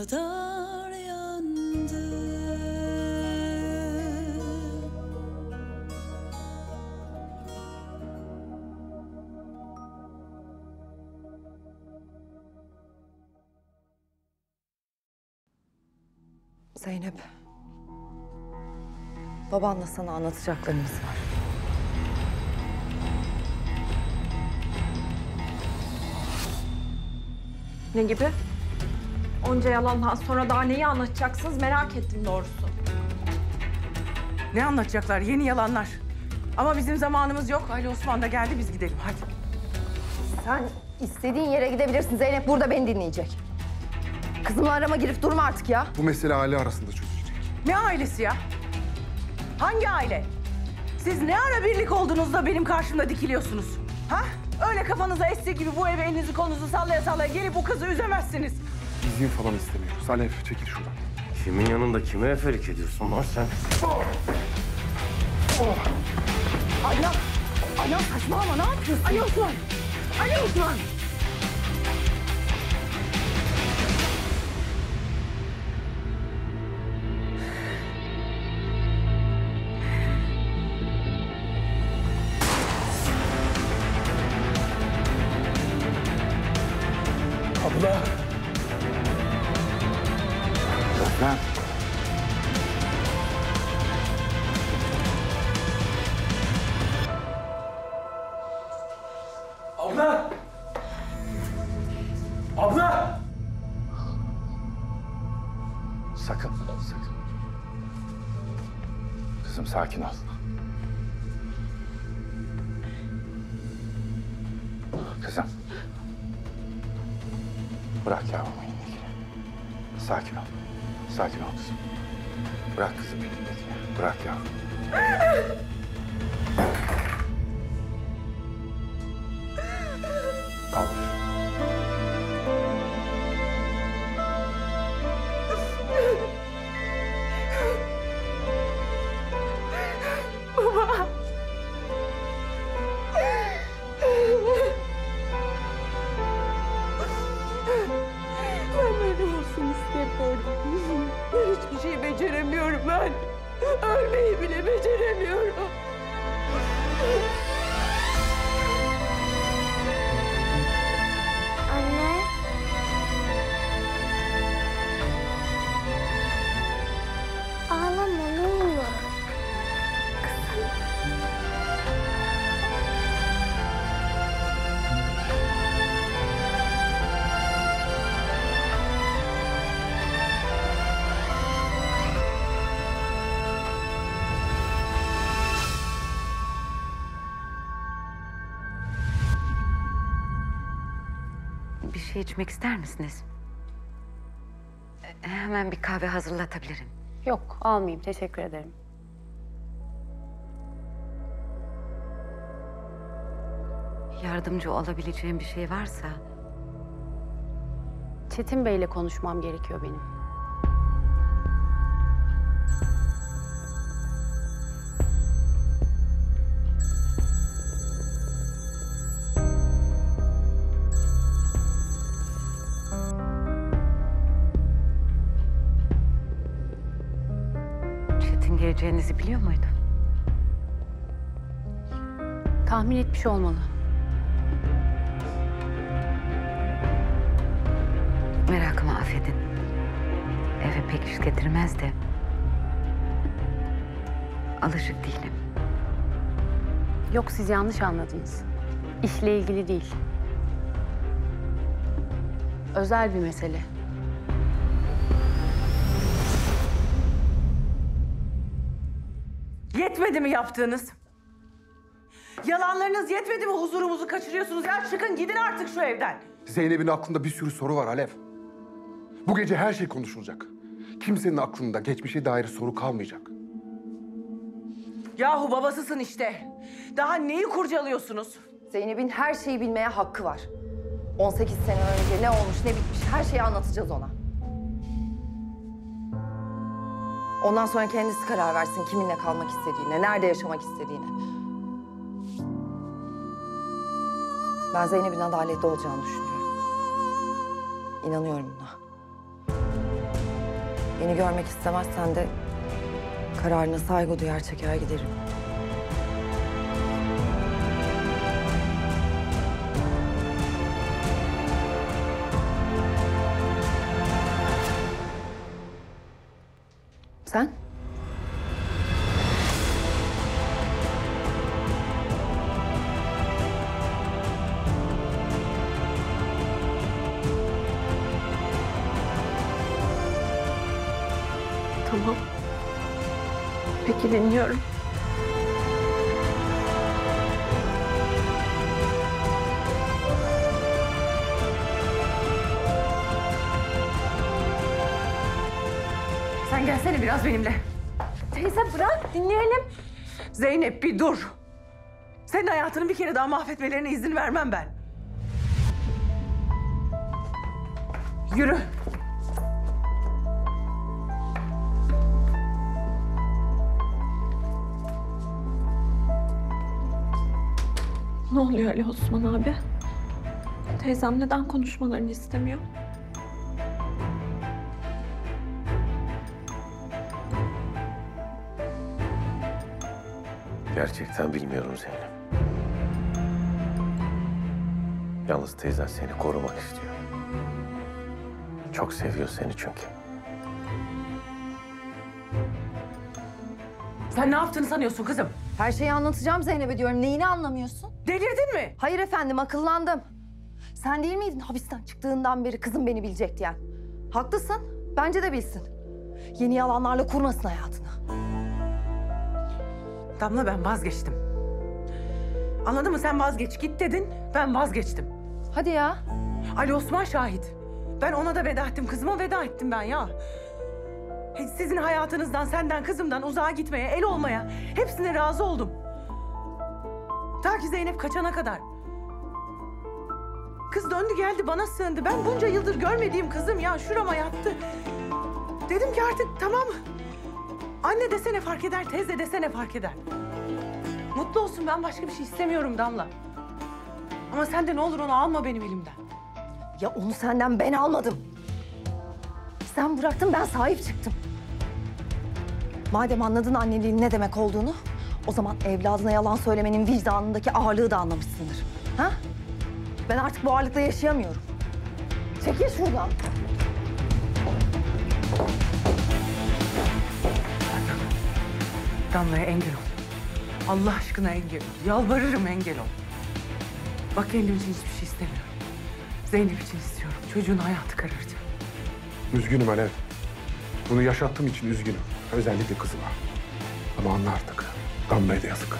kadar yandı. Zeynep, babanla sana anlatacaklarımız var. Ne gibi? Onca yalandan sonra daha neyi anlatacaksınız merak ettim doğrusu. Ne anlatacaklar? Yeni yalanlar. Ama bizim zamanımız yok. Ali Osman da geldi, biz gidelim. Hadi. Sen istediğin yere gidebilirsin. Zeynep burada beni dinleyecek. Kızımla arama girip durma artık ya. Bu mesele aile arasında çözülecek. Ne ailesi ya? Hangi aile? Siz ne ara birlik olduğunuzda benim karşımda dikiliyorsunuz? Ha? Öyle kafanıza estiği gibi bu eve elinizi kolunuzu sallaya sallaya gelip bu kızı üzemezsiniz. İzin falan istemiyoruz. Alev, çekil şuradan. Kimin yanında kime efelik ediyorsun lan sen? Ayhan saçmalama, ne yapıyorsun? Ali Osman! Ali Osman! Abla! Özlem! Abla! Abla! Sakın, sakın. Kızım sakin ol. Kızım. Bırak yavrum elindekini. Sakin ol. Sakin ol kızım. Bırak kızım elindekini. Bırak yavrum. Kaldır. Ben böyle olsun istemiyorum. Ben hiçbir şey beceremiyorum ben. Ölmeyi bile beceremiyorum. Anne. Ağlama ne olur. Bir şey içmek ister misiniz? Hemen bir kahve hazırlatabilirim. Yok, almayayım. Teşekkür ederim. Yardımcı olabileceğim bir şey varsa... Çetin Bey'le konuşmam gerekiyor benim. Çetin geleceğinizi biliyor muydu? Tahmin etmiş olmalı. Merakımı affedin. Eve pek iş getirmez de... alışık değilim. Yok, siz yanlış anladınız. İşle ilgili değil. Özel bir mesele. Yetmedi mi yaptığınız? Yalanlarınız yetmedi mi huzurumuzu kaçırıyorsunuz? Ya çıkın gidin artık şu evden. Zeynep'in aklında bir sürü soru var Alev. Bu gece her şey konuşulacak. Kimsenin aklında geçmişe dair soru kalmayacak. Yahu babasısın işte. Daha neyi kurcalıyorsunuz? Zeynep'in her şeyi bilmeye hakkı var. 18 sene önce ne olmuş ne bitmiş her şeyi anlatacağız ona. Ondan sonra kendisi karar versin kiminle kalmak istediğine, nerede yaşamak istediğine. Ben Zeynep'in adaletli olacağını düşünüyorum. İnanıyorum buna. Beni görmek istemezsen de kararına saygı duyar çeker giderim. Sen? Tamam. Peki dinliyorum. Sen gelsene biraz benimle. Teyze bırak dinleyelim. Zeynep bir dur. Senin hayatını bir kere daha mahvetmelerine izin vermem ben. Yürü. Ne oluyor Ali Osman abi? Teyzem neden konuşmalarını istemiyor? Gerçekten bilmiyorum Zeynep. Yalnız teyzen seni korumak istiyor. Çok seviyor seni çünkü. Sen ne yaptığını sanıyorsun kızım? Her şeyi anlatacağım Zeynep'e diyorum. Neyini anlamıyorsun? Delirdin mi? Hayır efendim, akıllandım. Sen değil miydin hapisten çıktığından beri kızım beni bilecek diyen? Haklısın, bence de bilsin. Yeni yalanlarla kurmasın hayatını. Damla ben vazgeçtim. Anladın mı? Sen vazgeç git dedin, ben vazgeçtim. Hadi ya. Ali Osman şahit. Ben ona da veda ettim, kızıma veda ettim ben ya. Sizin hayatınızdan, senden, kızımdan uzağa gitmeye, el olmaya hepsine razı oldum. Ta ki Zeynep kaçana kadar. Kız döndü geldi bana sığındı. Ben bunca yıldır görmediğim kızım ya şurama yattı. Dedim ki artık tamam. Anne desene fark eder, teyze desene fark eder. Mutlu olsun, ben başka bir şey istemiyorum Damla. Ama sen de ne olur onu alma benim elimden. Ya onu senden ben almadım. Sen bıraktın, ben sahip çıktım. Madem anladın anneliğin ne demek olduğunu, o zaman evladına yalan söylemenin vicdanındaki ağırlığı da anlamışsındır. Ha? Ben artık bu ağırlıkla yaşayamıyorum. Çekil şuradan. Damla'ya engel ol. Allah aşkına engel ol. Yalvarırım engel ol. Bak kendim için hiçbir şey istemiyorum. Zeynep için istiyorum. Çocuğun hayatı kararacak. Üzgünüm Alev. Bunu yaşattığım için üzgünüm. Özellikle kızıma. Ama anla artık. Damla'ya da yazık.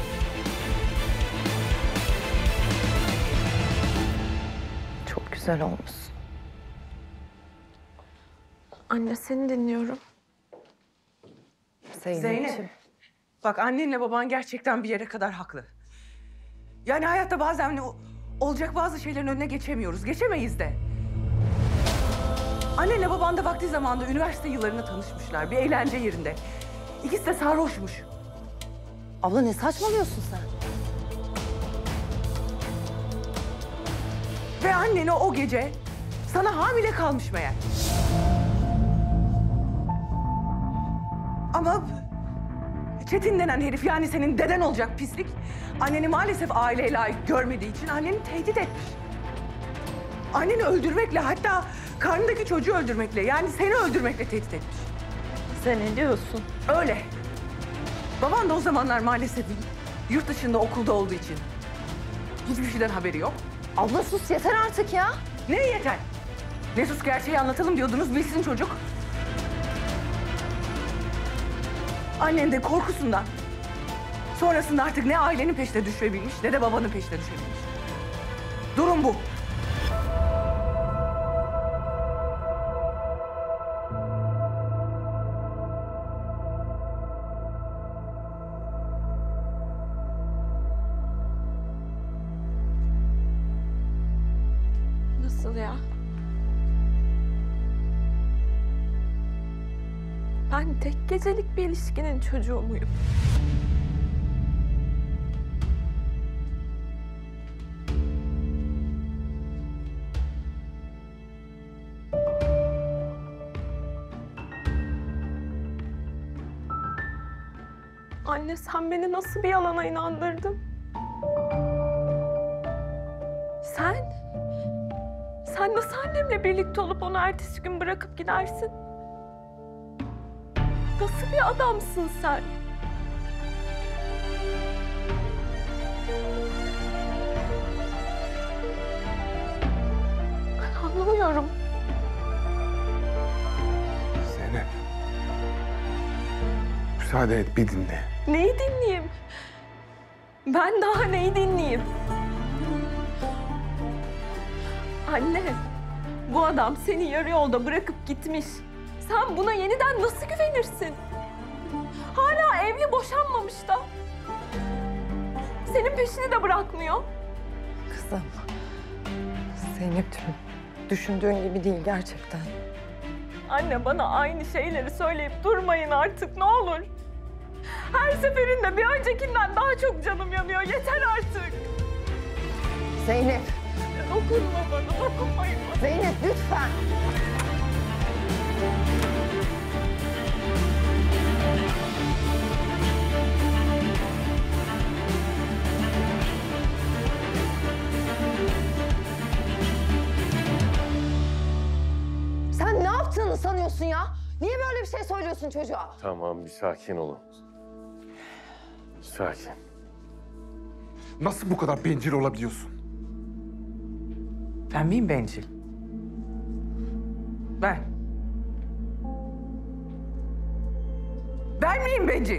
Çok güzel olmuş. Anne seni dinliyorum. Zeynep. Bak annenle baban gerçekten bir yere kadar haklı. Yani hayatta bazen olacak bazı şeylerin önüne geçemiyoruz. Geçemeyiz de. Annenle baban da vakti zamanında üniversite yıllarında tanışmışlar. Bir eğlence yerinde. İkisi de sarhoşmuş. Abla ne saçmalıyorsun sen? Ve annen o gece sana hamile kalmış meğer. Ama Çetin denen herif, yani senin deden olacak pislik, anneni maalesef aileye layık görmediği için anneni tehdit etmiş. Anneni öldürmekle, hatta karnındaki çocuğu öldürmekle, yani seni öldürmekle tehdit etmiş. Sen ne diyorsun? Öyle. Baban da o zamanlar maalesef yurt dışında okulda olduğu için hiçbir şeyden haberi yok. Abla sus yeter artık ya. Ne yeter? Ne sus, gerçeği anlatalım diyordunuz, bilsin çocuk. Annen de korkusundan sonrasında artık ne ailenin peşine düşebilmiş ne de babanın peşine düşebilmiş. Durum bu. Nasıl ya? Ben tek gecelik bir ilişkinin çocuğu muyum? Anne sen beni nasıl bir yalana inandırdın? Sen nasıl annemle birlikte olup onu ertesi gün bırakıp gidersin? Nasıl bir adamsın sen? Ben anlamıyorum. Zeynep. Müsaade et, bir dinle. Neyi dinleyeyim? Ben daha neyi dinleyeyim? Anne, bu adam seni yarı yolda bırakıp gitmiş. Sen buna yeniden nasıl güvenirsin? Hala evli, boşanmamış da. Senin peşini de bırakmıyor. Kızım. Zeynep'ciğim, düşündüğün gibi değil gerçekten. Anne bana aynı şeyleri söyleyip durmayın artık ne olur. Her seferinde bir öncekinden daha çok canım yanıyor. Yeter artık. Zeynep, Dokunma bana, dokunmayın bana. Zeynep lütfen. Sen ne yaptığını sanıyorsun ya? Niye böyle bir şey söylüyorsun çocuğa? Tamam, bir sakin olun. Sakin. Nasıl bu kadar bencil olabiliyorsun? Ben miyim bencil? Ben. Ben miyim bencil?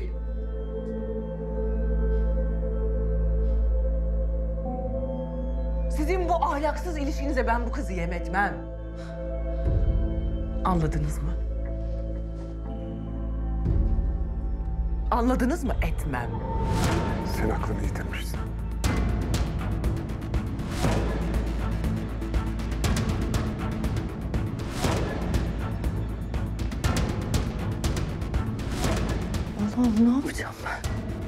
Sizin bu ahlaksız ilişkinize ben bu kızı yem etmem. Anladınız mı? Anladınız mı? Etmem. Sen aklını yitirmişsin. Allah'ım ne yapacağım ben?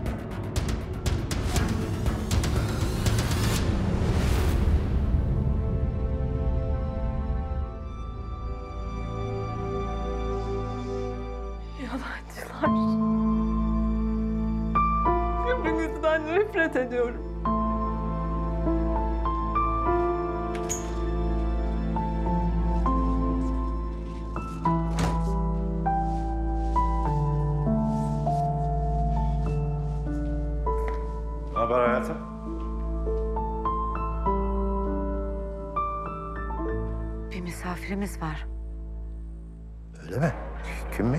Yalancılar. Hepinizden nefret ediyorum. Ne haber hayatım? Bir misafirimiz var. Öyle mi? Kimmiş?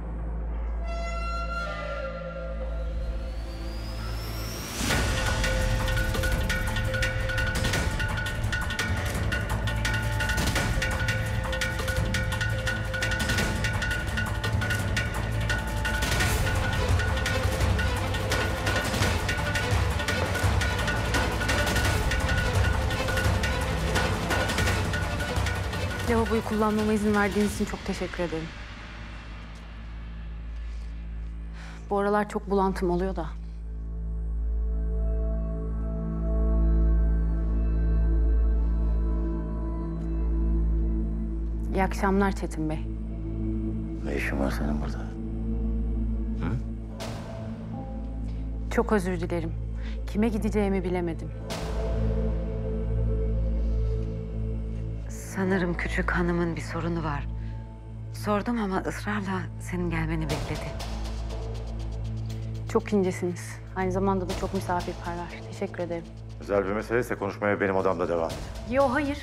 Lavaboyu kullanmama izin verdiğiniz için çok teşekkür ederim. Bu aralar çok bulantım oluyor da. İyi akşamlar Çetin Bey. Ne işin var senin burada? Çok özür dilerim. Kime gideceğimi bilemedim. Sanırım küçük hanımın bir sorunu var. Sordum ama ısrarla senin gelmeni bekledi. Çok incesiniz. Aynı zamanda da çok misafirperver. Teşekkür ederim. Özel bir meseleyse konuşmaya benim odamda devam et. Yo, hayır.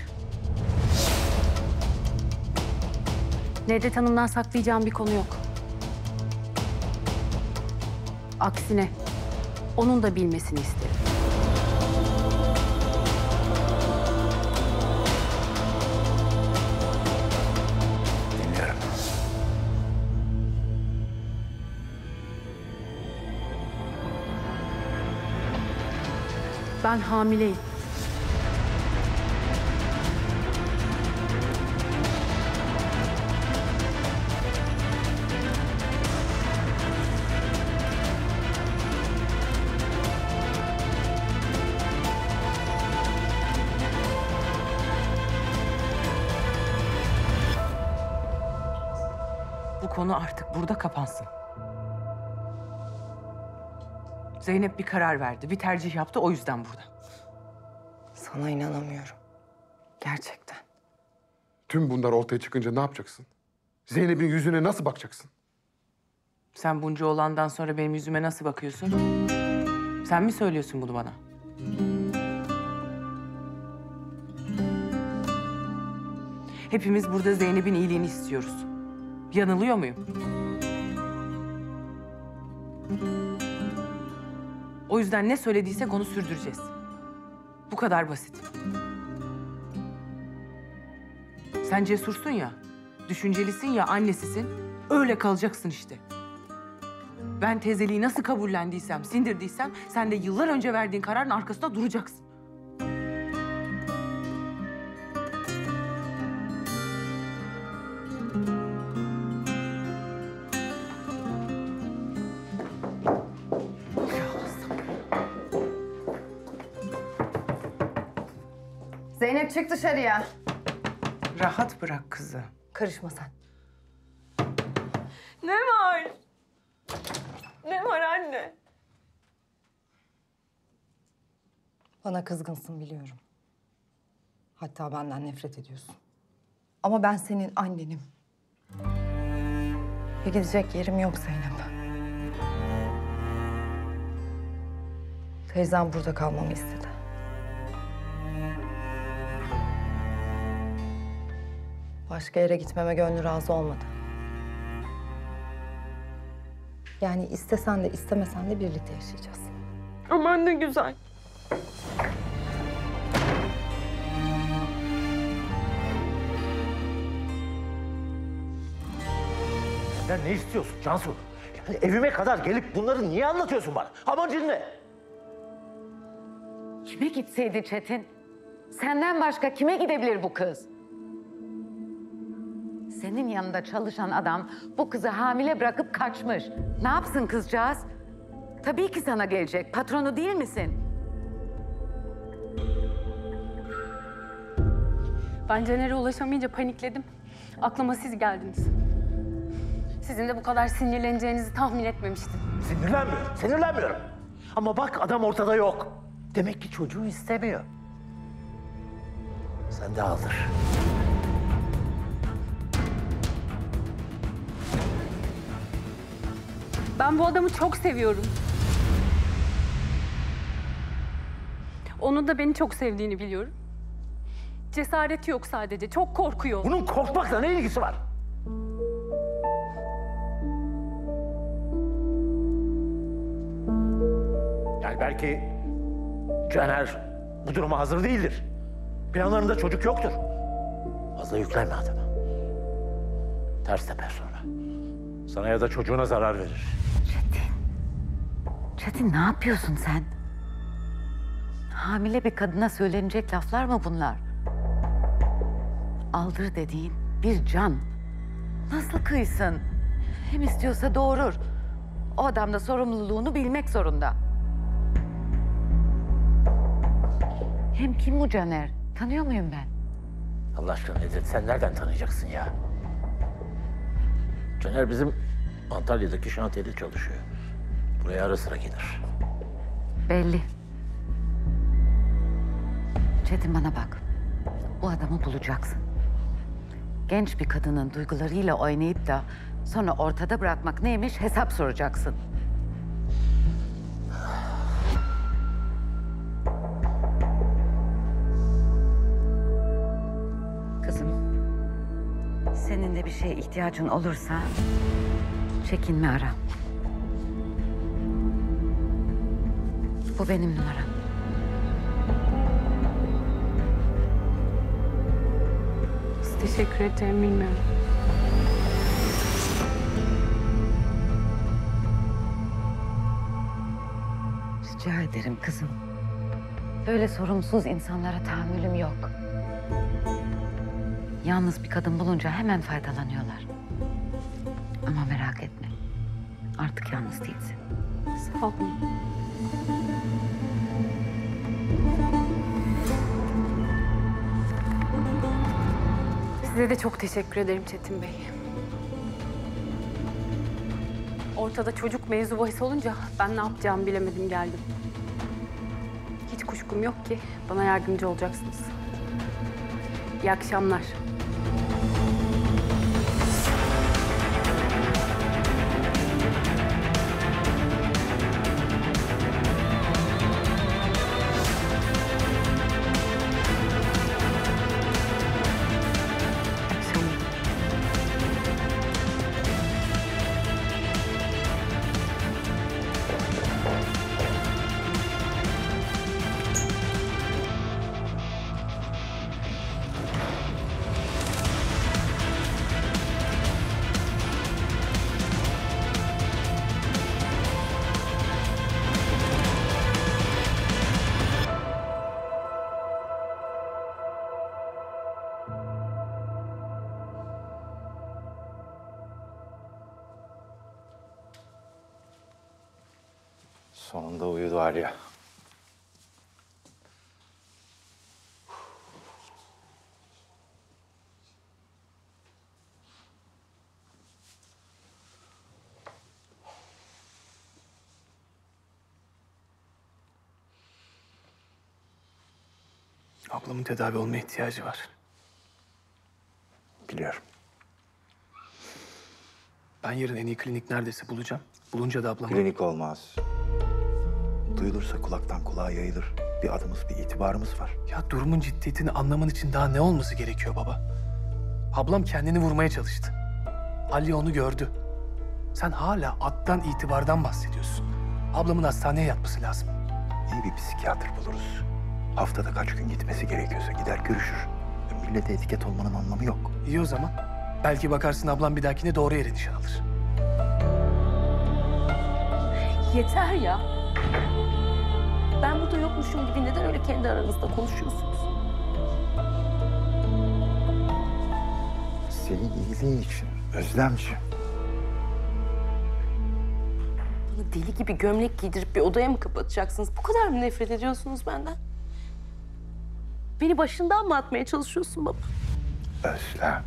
Nedret Hanım'dan saklayacağım bir konu yok. Aksine onun da bilmesini isterim. Dinliyorum. Ben hamileyim. Bu konu artık burada kapansın. Zeynep bir karar verdi, bir tercih yaptı, o yüzden burada. Sana inanamıyorum. Gerçekten. Tüm bunlar ortaya çıkınca ne yapacaksın? Zeynep'in yüzüne nasıl bakacaksın? Sen bunca olandan sonra benim yüzüme nasıl bakıyorsun? Sen mi söylüyorsun bunu bana? Hepimiz burada Zeynep'in iyiliğini istiyoruz. Yanılıyor muyum? O yüzden ne söylediysek onu sürdüreceğiz. Bu kadar basit. Sen cesursun ya, düşüncelisin ya, annesisin. Öyle kalacaksın işte. Ben teyzeliği nasıl kabullendiysem, sindirdiysem... sen de yıllar önce verdiğin kararın arkasında duracaksın. Zeynep çık dışarıya. Rahat bırak kızı. Karışma sen. Ne var? Ne var anne? Bana kızgınsın biliyorum. Hatta benden nefret ediyorsun. Ama ben senin annenim. Ve gidecek yerim yok Zeynep. Teyzem burada kalmamı istedi. Başka yere gitmeme gönlü razı olmadı. Yani istesen de istemesen de birlikte yaşayacağız. Aman ne güzel. Sen ne istiyorsun Cansu? Yani evime kadar gelip bunları niye anlatıyorsun bana? Amacın ne? Kime gitseydi Çetin? Senden başka kime gidebilir bu kız? Senin yanında çalışan adam bu kızı hamile bırakıp kaçmış. Ne yapsın kızcağız? Tabii ki sana gelecek. Patronu değil misin? Ben Caner'e ulaşamayınca panikledim. Aklıma siz geldiniz. Sizin de bu kadar sinirleneceğinizi tahmin etmemiştim. Sinirlenmiyorum, sinirlenmiyorum. Ama bak adam ortada yok. Demek ki çocuğu istemiyor. Sen de aldır. Ben bu adamı çok seviyorum. Onun da beni çok sevdiğini biliyorum. Cesareti yok sadece, çok korkuyor. Bunun korkmakla ne ilgisi var? Yani belki Caner bu duruma hazır değildir. Planlarında çocuk yoktur. Fazla yüklenme adama. Ters teper sonra. Sana ya da çocuğuna zarar verir. Çetin ne yapıyorsun sen? Hamile bir kadına söylenecek laflar mı bunlar? Aldır dediğin bir can. Nasıl kıysın? Hem istiyorsa doğurur. O adam da sorumluluğunu bilmek zorunda. Hem kim bu Caner? Tanıyor muyum ben? Allah aşkına Nedet, sen nereden tanıyacaksın ya? Caner bizim Antalya'daki şantiyede çalışıyor. Buraya ara sıra gelir. Belli. Çetin bana bak. Bu adamı bulacaksın. Genç bir kadının duygularıyla oynayıp da sonra ortada bırakmak neymiş hesap soracaksın. Kızım, senin de bir şeye ihtiyacın olursa çekinme ara. Bu benim numaram. Teşekkür ederim, bilmiyorum. Rica ederim kızım. Böyle sorumsuz insanlara tahammülüm yok. Yalnız bir kadın bulunca hemen faydalanıyorlar. Ama merak etme. Artık yalnız değilsin. Sağ olun. Size de çok teşekkür ederim Çetin Bey. ortada çocuk mevzu bahis olunca ben ne yapacağımı bilemedim geldim. Hiç kuşkum yok ki bana yardımcı olacaksınız. İyi akşamlar. Sonunda uyudu Aliye. Ablamın tedavi olmaya ihtiyacı var. Biliyorum. Ben yarın en iyi klinik neredeyse bulacağım. Bulunca da ablamı... Klinik olmaz. Duyulursa kulaktan kulağa yayılır. Bir adımız, bir itibarımız var. Ya durumun ciddiyetini anlaman için daha ne olması gerekiyor baba? Ablam kendini vurmaya çalıştı. Ali onu gördü. Sen hala addan, itibardan bahsediyorsun. Ablamın hastaneye yatması lazım. İyi bir psikiyatr buluruz. Haftada kaç gün gitmesi gerekiyorsa gider görüşür. Millete etiket olmanın anlamı yok. İyi o zaman. Belki bakarsın ablam bir dahakine doğru yere nişan alır. Yeter ya. Ben burada yokmuşum gibi neden öyle kendi aranızda konuşuyorsunuz? Senin iyiliğin için Özlemciğim. Bana deli gibi gömlek giydirip bir odaya mı kapatacaksınız? Bu kadar mı nefret ediyorsunuz benden? Beni başından mı atmaya çalışıyorsun baba? Özlem.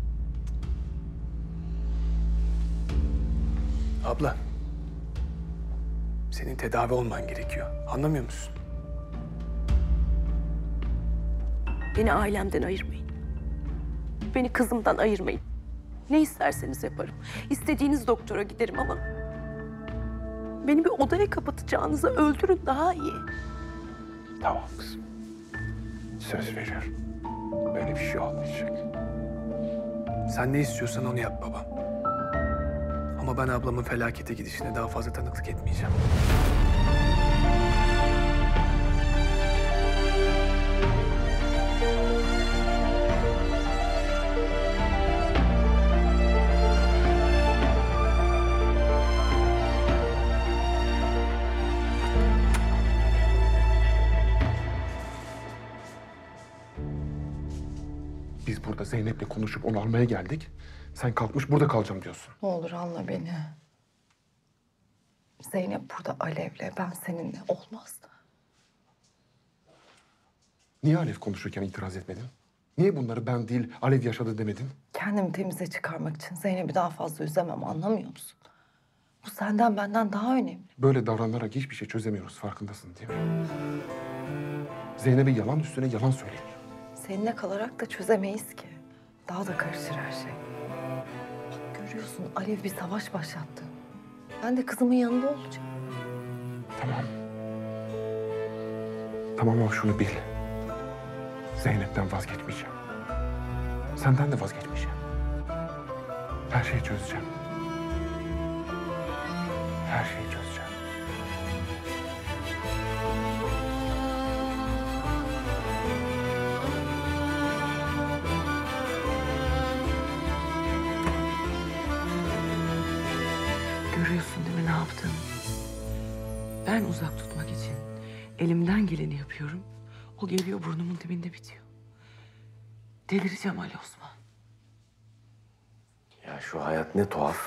Abla. Senin tedavi olman gerekiyor. Anlamıyor musun? Beni ailemden ayırmayın. Beni kızımdan ayırmayın. Ne isterseniz yaparım. İstediğiniz doktora giderim ama... beni bir odaya kapatacağınıza öldürün daha iyi. Tamam kızım. Söz veriyorum. Böyle bir şey olmayacak. Sen ne istiyorsan onu yap baba. Ama ben ablamın felakete gidişine daha fazla tanıklık etmeyeceğim. Biz burada Zeynep'le konuşup onu almaya geldik. Sen kalkmış burada kalacağım diyorsun. Ne olur anla beni. Zeynep burada Alev'le, ben seninle olmaz. Niye Alev konuşurken itiraz etmedin? Niye bunları ben değil Alev yaşadı demedin? Kendimi temize çıkarmak için Zeynep'i daha fazla üzemem, anlamıyor musun? Bu senden benden daha önemli. Böyle davranarak hiçbir şey çözemiyoruz, farkındasın değil mi? Zeynep'e yalan üstüne yalan söyleniyor. Seninle kalarak da çözemeyiz ki. Daha da karışır her şey. Bak görüyorsun, Alev bir savaş başlattı. Ben de kızımın yanında olacağım. Tamam. Tamam ama şunu bil. Zeynep'ten vazgeçmeyeceğim. Senden de vazgeçmeyeceğim. Her şeyi çözeceğim. Her şeyi çözeceğim. Görüyorsun değil mi ne yaptığımı? Ben uzak tutmak için elimden geleni yapıyorum. O geliyor burnumun dibinde bitiyor. Delireceğim Ali Osman. Ya şu hayat ne tuhaf.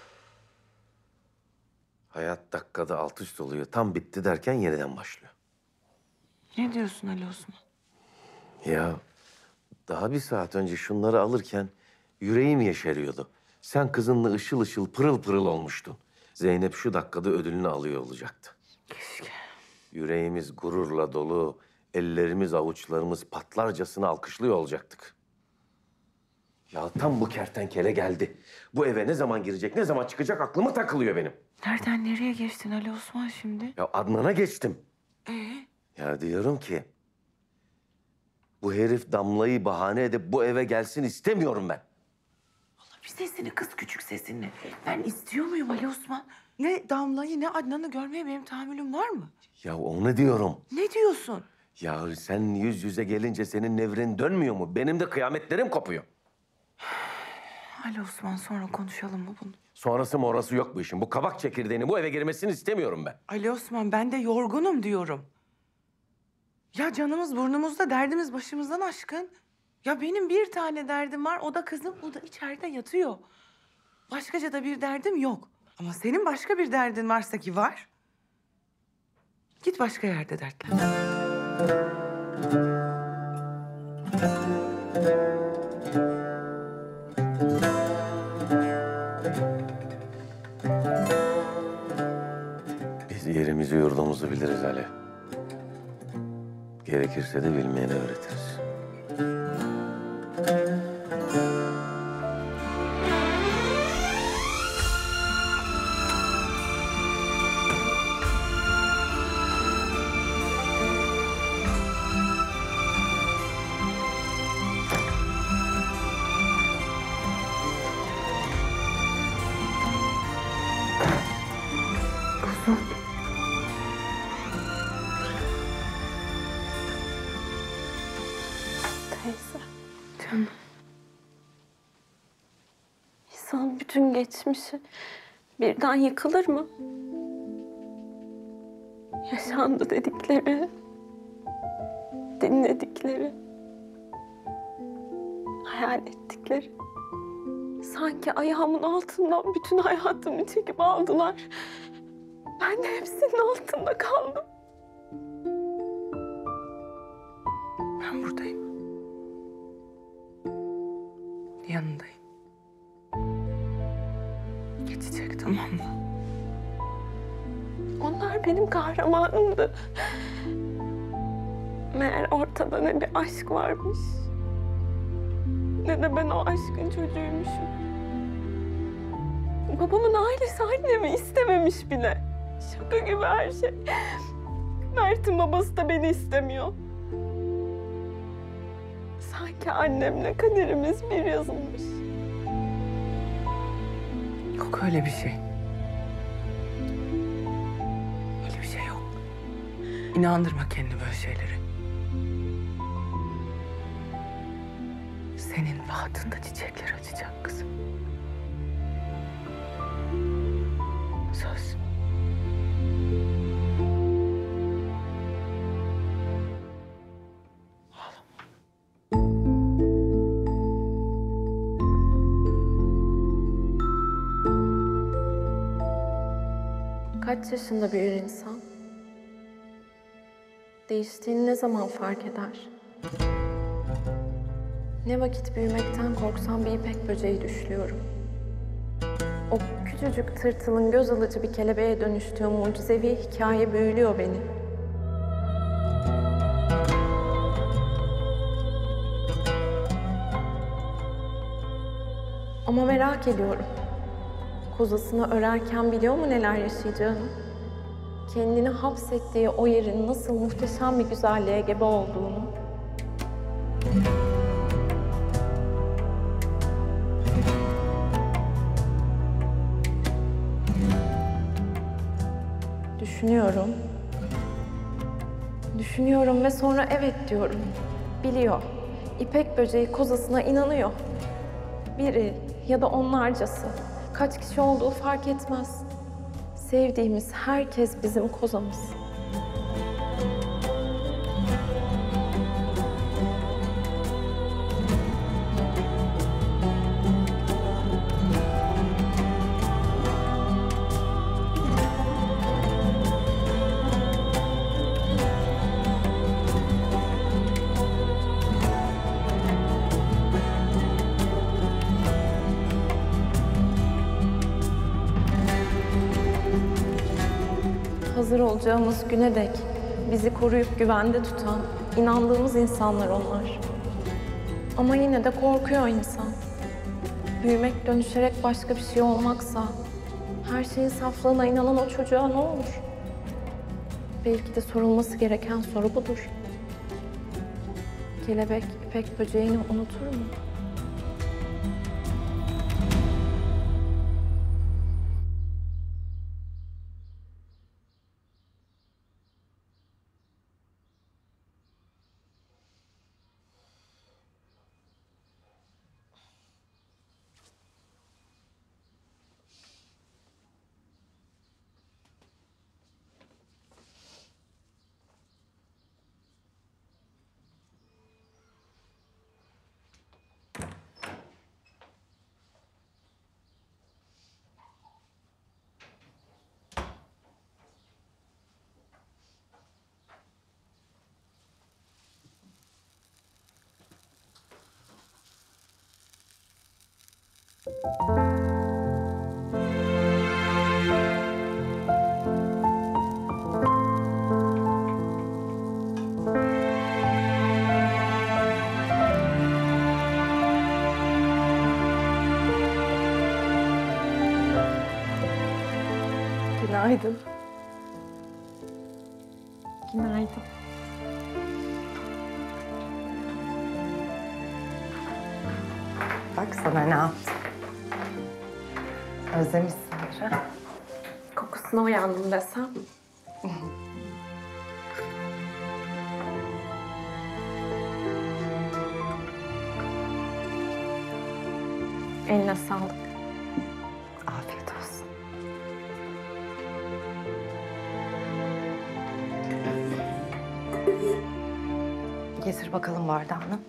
Hayat dakikada alt üst oluyor. Tam bitti derken yeniden başlıyor. Ne diyorsun Ali Osman? Ya daha bir saat önce şunları alırken yüreğim yeşeriyordu. Sen kızınla ışıl ışıl pırıl pırıl olmuştun. Zeynep şu dakikada ödülünü alıyor olacaktı. Keşke. Yüreğimiz gururla dolu, ellerimiz avuçlarımız patlarcasına alkışlıyor olacaktık. Ya tam bu kertenkele geldi. Bu eve ne zaman girecek, ne zaman çıkacak aklıma takılıyor benim. Nereden nereye geçtin Ali Osman şimdi? Ya Adnan'a geçtim. Ee? Ya diyorum ki... Bu herif Damla'yı bahane edip bu eve gelsin istemiyorum ben. Bir sesini kız, küçük sesini. Ben istiyor muyum Ali Osman? Ne Damla'yı ne Adnan'ı görmeye benim tahammülüm var mı? Ya onu diyorum. Ne diyorsun? Ya sen yüz yüze gelince senin nevrin dönmüyor mu? Benim de kıyametlerim kopuyor. Ali Osman, sonra konuşalım mı bunu? Sonrası morası yok bu işin. Bu kabak çekirdeğini bu eve girmesini istemiyorum ben. Ali Osman, ben de yorgunum diyorum. Ya canımız burnumuzda, derdimiz başımızdan aşkın. Ya benim bir tane derdim var, o da kızım, o da içeride yatıyor. Başkaca da bir derdim yok. Ama senin başka bir derdin varsa ki var, git başka yerde dertlen. Biz yerimizi yurdumuzu biliriz Ali. Gerekirse de bilmeyene öğretiriz. Teyze. Canım. İnsan bütün geçmişi birden yıkılır mı? Yaşandı dedikleri, dinledikleri, hayal ettikleri. Sanki ayağımın altından bütün hayatımı çekip aldılar. Ben de hepsinin altında kaldım. Ben buradayım. Yanındayım. Geçecek, tamam mı? Onlar benim kahramanımdı. Meğer ortada ne bir aşk varmış, ne de ben o aşkın çocuğuymuşum. Babamın ailesi annemi istememiş bile. Şaka gibi her şey. Mert'in babası da beni istemiyor. Sanki annemle kaderimiz bir yazılmış. Yok öyle bir şey. Öyle bir şey yok. İnandırma kendini böyle şeylere. Senin bahtında çiçekler açacak kızım. Söz. Kaç yaşında büyür insan? Değiştiğini ne zaman fark eder? Ne vakit büyümekten korksam bir ipek böceği düşlüyorum. O küçücük tırtılın göz alıcı bir kelebeğe dönüştüğü mucizevi hikaye büyülüyor beni. Ama merak ediyorum. Kozasını örerken biliyor mu neler yaşayacağını? Kendini hapsettiği o yerin nasıl muhteşem bir güzelliğe gebe olduğunu. Düşünüyorum. Düşünüyorum ve sonra evet diyorum. Biliyor. İpek böceği kozasına inanıyor. Biri ya da onlarcası. Kaç kişi olduğu fark etmez. Sevdiğimiz herkes bizim kozamız. hazır olacağımız güne dek bizi koruyup güvende tutan, inandığımız insanlar onlar. Ama yine de korkuyor insan. Büyümek, dönüşerek başka bir şey olmaksa, her şeyin saflığına inanan o çocuğa ne olur? Belki de sorulması gereken soru budur. Kelebek, ipek böceğini unutur mu? Günaydın. Günaydın. Bak sana ne yaptım. Özlemişsindir ha? Kokusuna uyandım desem. Eline sağlık. Afiyet olsun. Getir bakalım bardağını.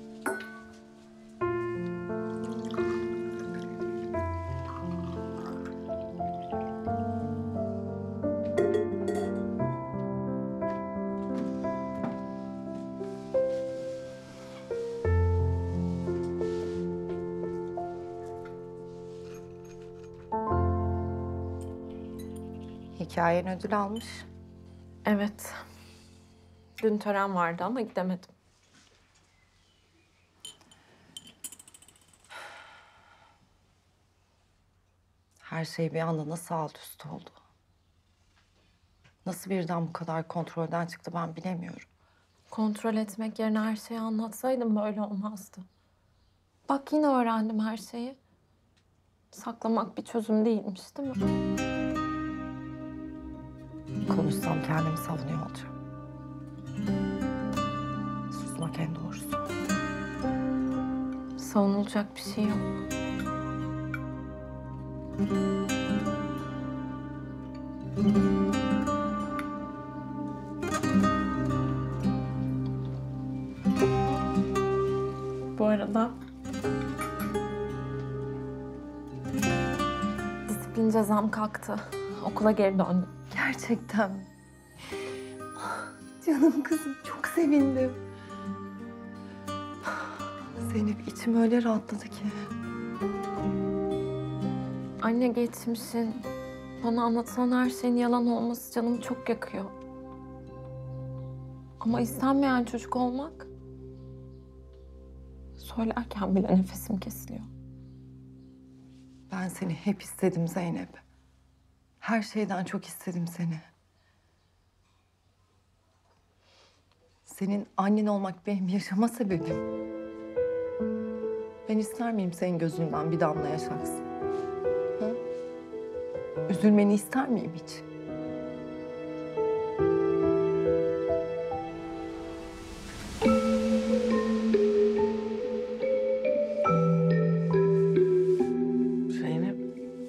Hikayen ödül almış. Evet. Dün tören vardı ama gidemedim. Her şey bir anda nasıl alt üst oldu? Nasıl birden bu kadar kontrolden çıktı ben bilemiyorum. Kontrol etmek yerine her şeyi anlatsaydım böyle olmazdı. Bak yine öğrendim her şeyi. Saklamak bir çözüm değilmiş, değil mi? Konuşsam kendimi savunuyor olacağım. Susmak en doğrusu. Savunulacak bir şey yok. Bu arada disiplin cezam kalktı. Okula geri döndüm. Gerçekten mi? Canım kızım çok sevindim. Zeynep içim öyle rahatladı ki. Anne geçmişin, bana anlatılan her şeyin yalan olması canımı çok yakıyor. Ama istenmeyen çocuk olmak, söylerken bile nefesim kesiliyor. Ben seni hep istedim Zeynep. Her şeyden çok istedim seni. Senin annen olmak benim yaşama sebebim. Ben ister miyim senin gözünden bir damla yaş aksın? Ha? Üzülmeni ister miyim hiç? Zeynep.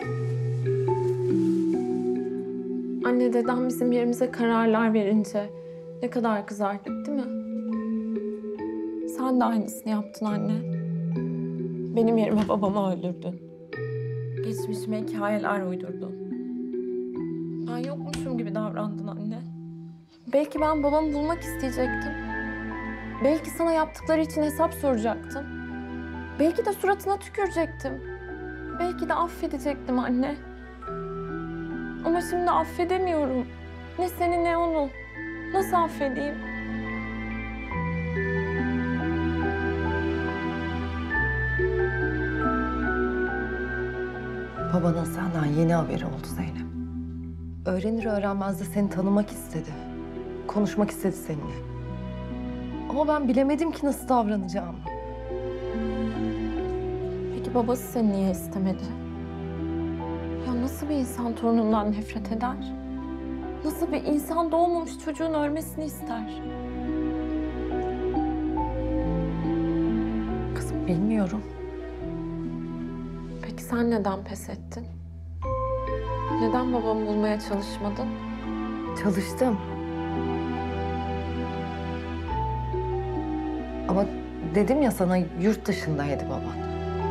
Anne dedem bizim yerimize kararlar verince ne kadar kızardık değil mi? Sen de aynısını yaptın anne. Benim yerime babamı öldürdün. Geçmişime hikayeler uydurdun. Ben yokmuşum gibi davrandın anne. Belki ben babamı bulmak isteyecektim. Belki sana yaptıkları için hesap soracaktım. Belki de suratına tükürecektim. Belki de affedecektim anne. Ama şimdi affedemiyorum. Ne seni ne onu. Nasıl affedeyim? Babanın senden yeni haberi oldu Zeynep. Öğrenir öğrenmez de seni tanımak istedi. Konuşmak istedi seninle. Ama ben bilemedim ki nasıl davranacağımı. Peki babası seni niye istemedi? Ya nasıl bir insan torunundan nefret eder? Nasıl bir insan doğmamış çocuğun ölmesini ister? Kızım bilmiyorum. Peki sen neden pes ettin? Neden babamı bulmaya çalışmadın? Çalıştım. Ama dedim ya sana yurt dışındaydı baban.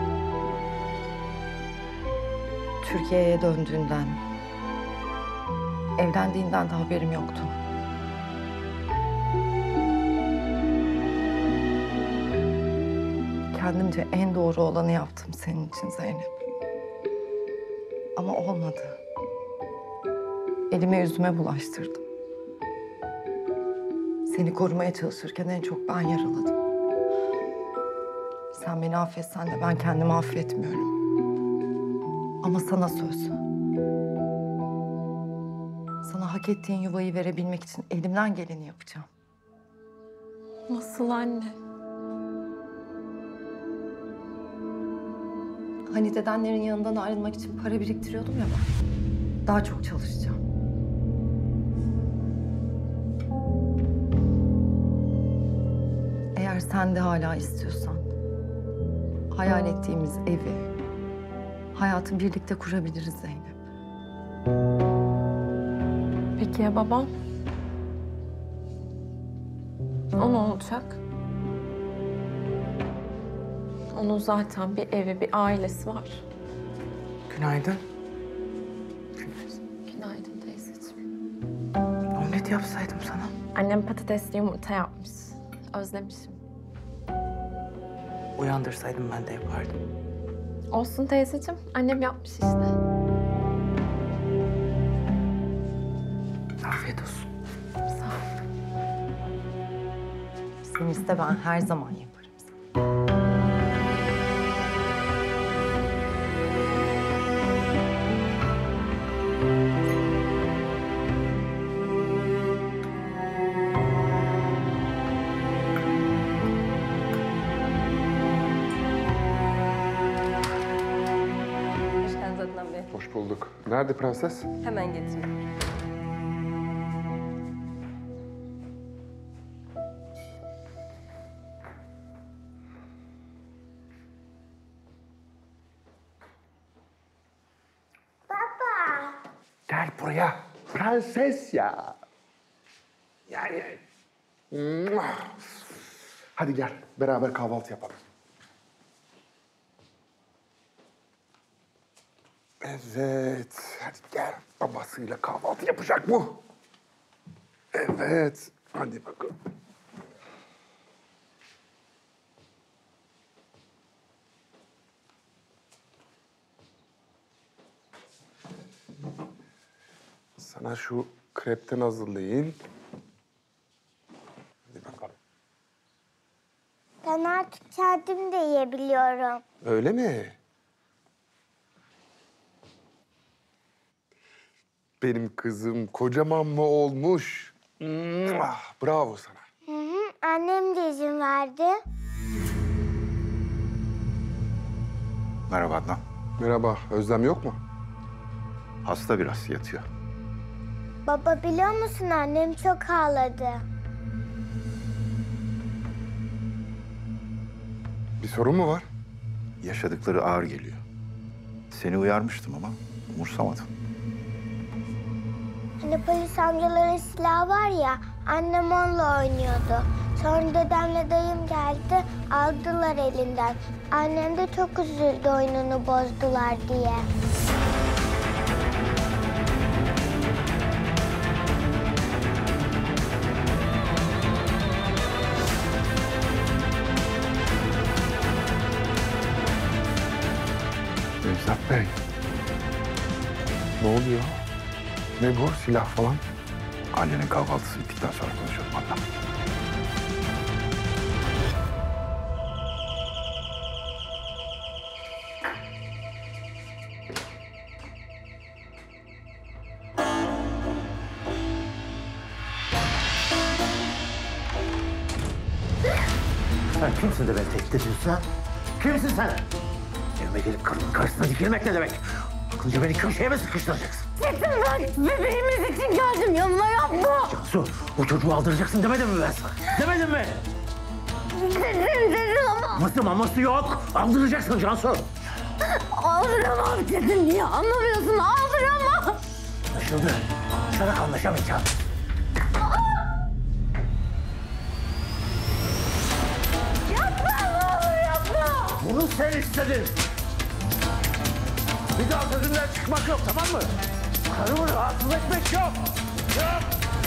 Türkiye'ye döndüğünden, evlendiğinden de haberim yoktu. Kendimce en doğru olanı yaptım senin için Zeynep. Ama olmadı. Elime yüzüme bulaştırdım. Seni korumaya çalışırken en çok ben yaraladım. Sen beni affetsen de ben kendimi affetmiyorum. Ama sana söz. Sana hak ettiğin yuvayı verebilmek için elimden geleni yapacağım. Nasıl anne? Hani dedenlerin yanından ayrılmak için para biriktiriyordum ya ben. Daha çok çalışacağım. Eğer sen de hala istiyorsan, hayal ettiğimiz evi, hayatı birlikte kurabiliriz Zeynep. Peki ya babam? O ne olacak? Onun zaten bir evi, bir ailesi var. Günaydın. Günaydın teyzeciğim. Omlet yapsaydım sana. Annem patatesli yumurta yapmış. Özlemişim. Uyandırsaydım ben de yapardım. Olsun teyzeciğim. Annem yapmış işte. Afiyet olsun. Sağ ol. Sen iste ben her zaman yaparım. Hoş geldiniz Adnan Bey. Hoş bulduk. Nerede prenses? Hemen getireyim. Gel buraya. Prenses ya. Yani. Hadi gel. Beraber kahvaltı yapalım. Evet. Hadi gel. Babasıyla kahvaltı yapacak bu. Evet. Hadi bakalım. Sana şu krepten hazırlayayım. Hadi bakalım. Ben artık kendim de yiyebiliyorum. Öyle mi? Benim kızım kocaman mı olmuş? Bravo sana. Hı hı, annem de izin verdi. Merhaba Adnan. Merhaba. Özlem yok mu? Hasta biraz yatıyor. Baba biliyor musun annem çok ağladı. Bir sorun mu var? Yaşadıkları ağır geliyor. Seni uyarmıştım ama umursamadın. Hani polis amcaların silahı var ya, annem onunla oynuyordu. Sonra dedemle dayım geldi, aldılar elinden. Annem de çok üzüldü oyununu bozdular diye. Nevzat Bey. Ne oluyor? Ne bu? Silah falan? Annenin kahvaltısı bittikten sonra konuşalım Adnan. Sen kimsin de beni tehdit ediyorsun ha? Kimsin sen? Evime gelip karının karşısına dikilmek ne demek? Aklınca beni köşeye mi sıkıştıracaksın? Çetin, ben bebeğimiz için geldim, yanına yapma. Cansu, o çocuğu aldıracaksın demedim mi ben sana? Demedim mi? Dedim ama. Maması yok. Aldıracaksın Cansu. Aldıramam Çetin, niye anlamıyorsun? Aldıramam. Anlaşıldı. Anlaşarak anlaşamayacağım. Yapma, ne olur yapma. Bunu sen istedin. Bir daha sözümden çıkmak yok, tamam mı? Karımı rahatsız etmek yok. Yok.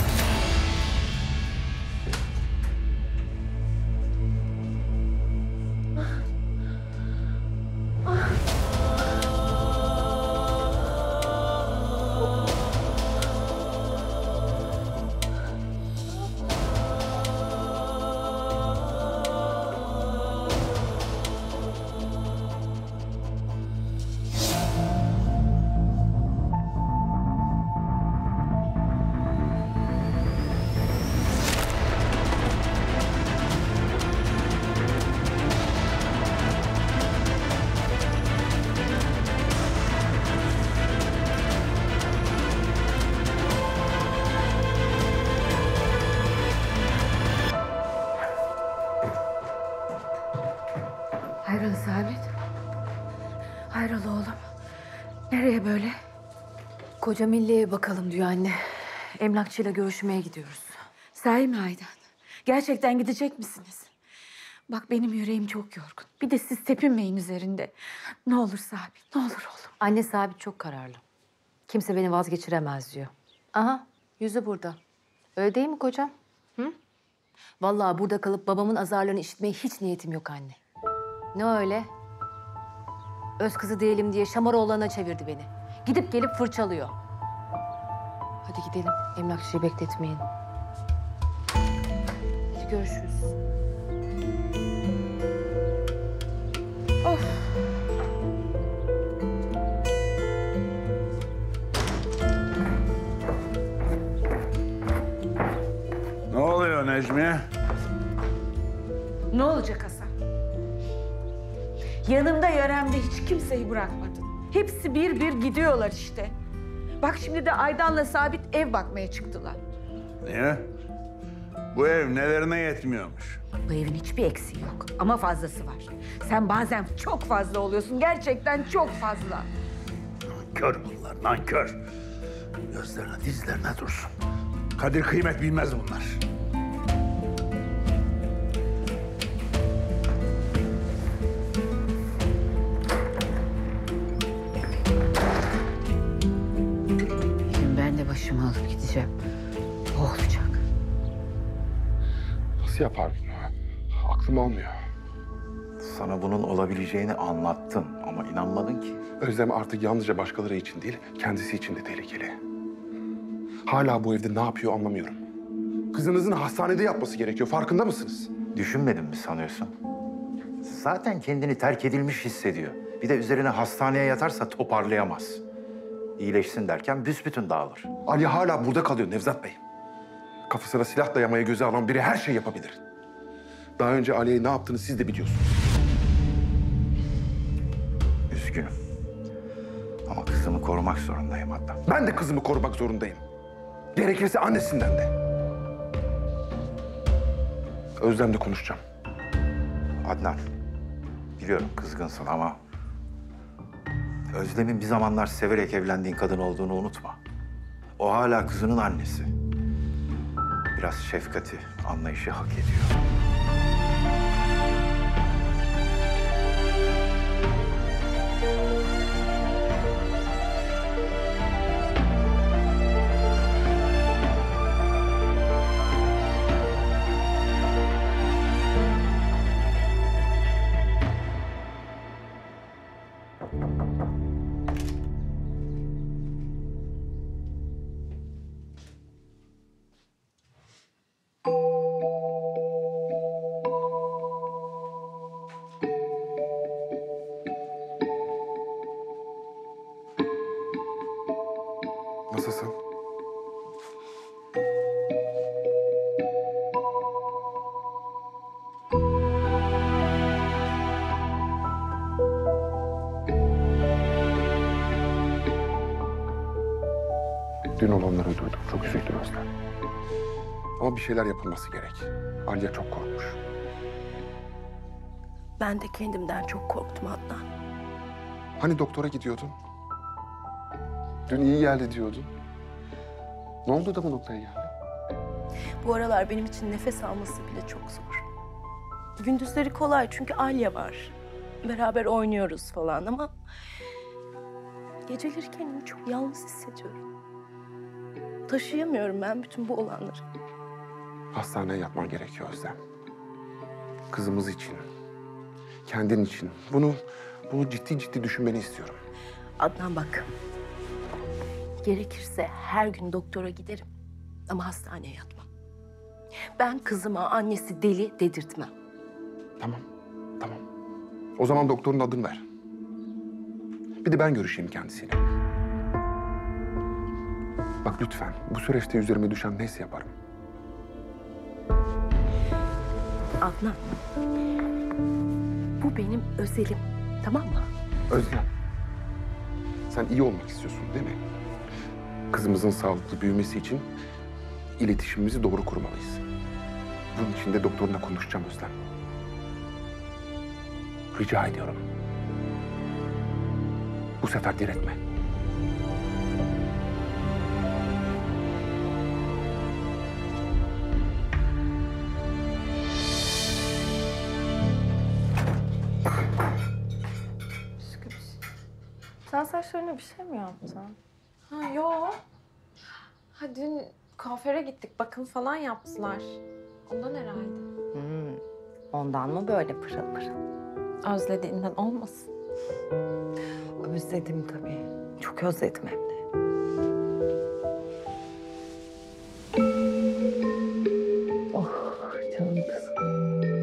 Hayrola Sabit? Hayrola oğlum? Nereye böyle? Koca Milli'ye bakalım diyor anne. Emlakçıyla görüşmeye gidiyoruz. Sahi mi Aydan? Gerçekten gidecek misiniz? Bak benim yüreğim çok yorgun. Bir de siz tepinmeyin üzerinde. Ne olur Sabit, ne olur oğlum. Anne Sabit çok kararlı. Kimse beni vazgeçiremez diyor. Aha, yüzü burada. Öyle değil mi kocam? Hı? Vallahi burada kalıp babamın azarlarını işitmeye hiç niyetim yok anne. Ne öyle? Öz kızı değilim diye Şamaroğlan'a çevirdi beni. Gidip gelip fırçalıyor. Hadi gidelim. Emlakçıyı bekletmeyin. Hadi görüşürüz. Of. Ne oluyor Necmi? Ne olacak Hasan? Yanımda yöremde hiç kimseyi bırakmadın. Hepsi bir bir gidiyorlar işte. Bak şimdi de Aydan'la Sabit ev bakmaya çıktılar. Niye? Bu ev nelerine yetmiyormuş? Bu evin hiçbir eksiği yok ama fazlası var. Sen bazen çok fazla oluyorsun. Gerçekten çok fazla. Nankör bunlar, nankör. Gözlerine, dizlerine dursun. Kadir kıymet bilmez bunlar. Şimdi ben de başımı alıp gideceğim. O olacak. Nasıl yapar bunu? Aklım almıyor. Sana bunun olabileceğini anlattım ama inanmadın ki. Özlem artık yalnızca başkaları için değil, kendisi için de tehlikeli. Hala bu evde ne yapıyor anlamıyorum. Kızınızın hastanede yatması gerekiyor, farkında mısınız? Düşünmedin mi sanıyorsun? Zaten kendini terk edilmiş hissediyor. Bir de üzerine hastaneye yatarsa toparlayamaz. İyileşsin derken büsbütün dağılır. Ali hala burada kalıyor Nevzat Bey. Kafasına silah dayamaya göze alan biri her şey yapabilir. Daha önce Ali'ye ne yaptığını siz de biliyorsunuz. Üzgünüm. Ama kızımı korumak zorundayım Adnan. Ben de kızımı korumak zorundayım. Gerekirse annesinden de. Özlem'le konuşacağım. Adnan, biliyorum kızgınsın ama... Özlem'in bir zamanlar severek evlendiğin kadın olduğunu unutma. O hala kızının annesi. Biraz şefkati, anlayışı hak ediyor. Dün olanları duydum. Çok üzüldüm Özlem. Ama bir şeyler yapılması gerek. Aliye çok korkmuş. Ben de kendimden çok korktum Adnan. Hani doktora gidiyordun? Dün iyi geldi diyordun. Ne oldu da bu noktaya geldi? Bu aralar benim için nefes alması bile çok zor. Gündüzleri kolay çünkü Alya var. Beraber oynuyoruz falan ama... geceleri kendimi çok yalnız hissediyorum. Taşıyamıyorum ben bütün bu olanları. Hastaneye yatman gerekiyor Özlem. Kızımız için, kendin için. Bunu ciddi ciddi düşünmeni istiyorum. Adnan bak. Gerekirse her gün doktora giderim. Ama hastaneye yatmam. Ben kızıma annesi deli dedirtmem. Tamam. O zaman doktorun adını ver. Bir de ben görüşeyim kendisiyle. Bak lütfen, bu süreçte üzerime düşen neyse yaparım. Adnan. Bu benim özelim. Tamam mı? Özlem, sen iyi olmak istiyorsun değil mi? Kızımızın sağlıklı büyümesi için iletişimimizi doğru kurmalıyız. Bunun için de doktorla konuşacağım Özlem. Rica ediyorum. Bu sefer diretme. Sen saçlarına bir şey mi yaptın? Ha yok. Ha dün kuaföre gittik. Bakım falan yaptılar. Ondan herhalde. Ondan mı böyle pırıl pırıl? Özlediğinden olmasın. Özledim tabii. Çok özledim hem de. Oh canım kızım.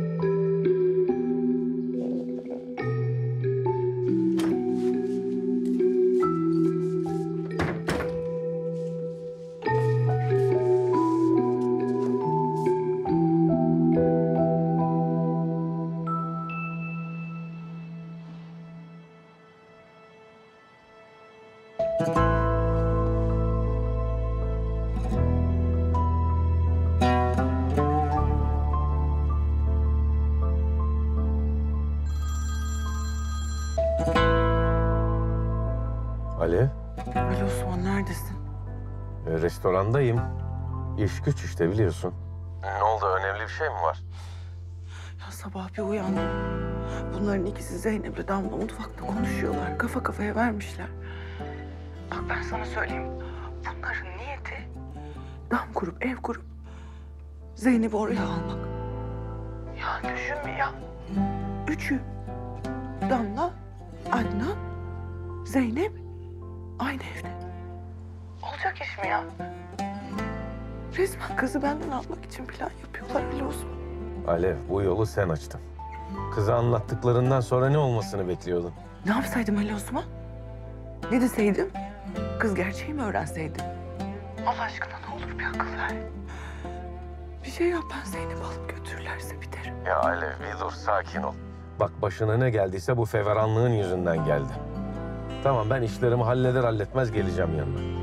Ali, Ali Osman neredesin? restorandayım. İş güç işte biliyorsun. Ne oldu? Önemli bir şey mi var? Ya sabah bir uyandım. Bunların ikisi Zeynep'le Damla mutfakta konuşuyorlar. Kafa kafaya vermişler. Bak ben sana söyleyeyim. Bunların niyeti dam kurup, ev kurup Zeynep'i oraya almak. Ya düşün mü ya? Üçü. Damla, Adnan, Zeynep aynı evde. Olacak iş mi ya? Resmen kızı benden almak için plan yapıyorlar Ali Osman. Alev, bu yolu sen açtın. Kıza anlattıklarından sonra ne olmasını bekliyordun? Ne yapsaydım Ali Osman? Ne deseydim? Kız gerçeği mi öğrenseydi? Allah aşkına ne olur bir akıl ver. Bir şey yap, ben Zeynep'i alıp götürürlerse biterim. Ya Alev, bir dur, sakin ol. Bak başına ne geldiyse bu feveranlığın yüzünden geldi. Tamam, ben işlerimi halleder halletmez geleceğim yanına.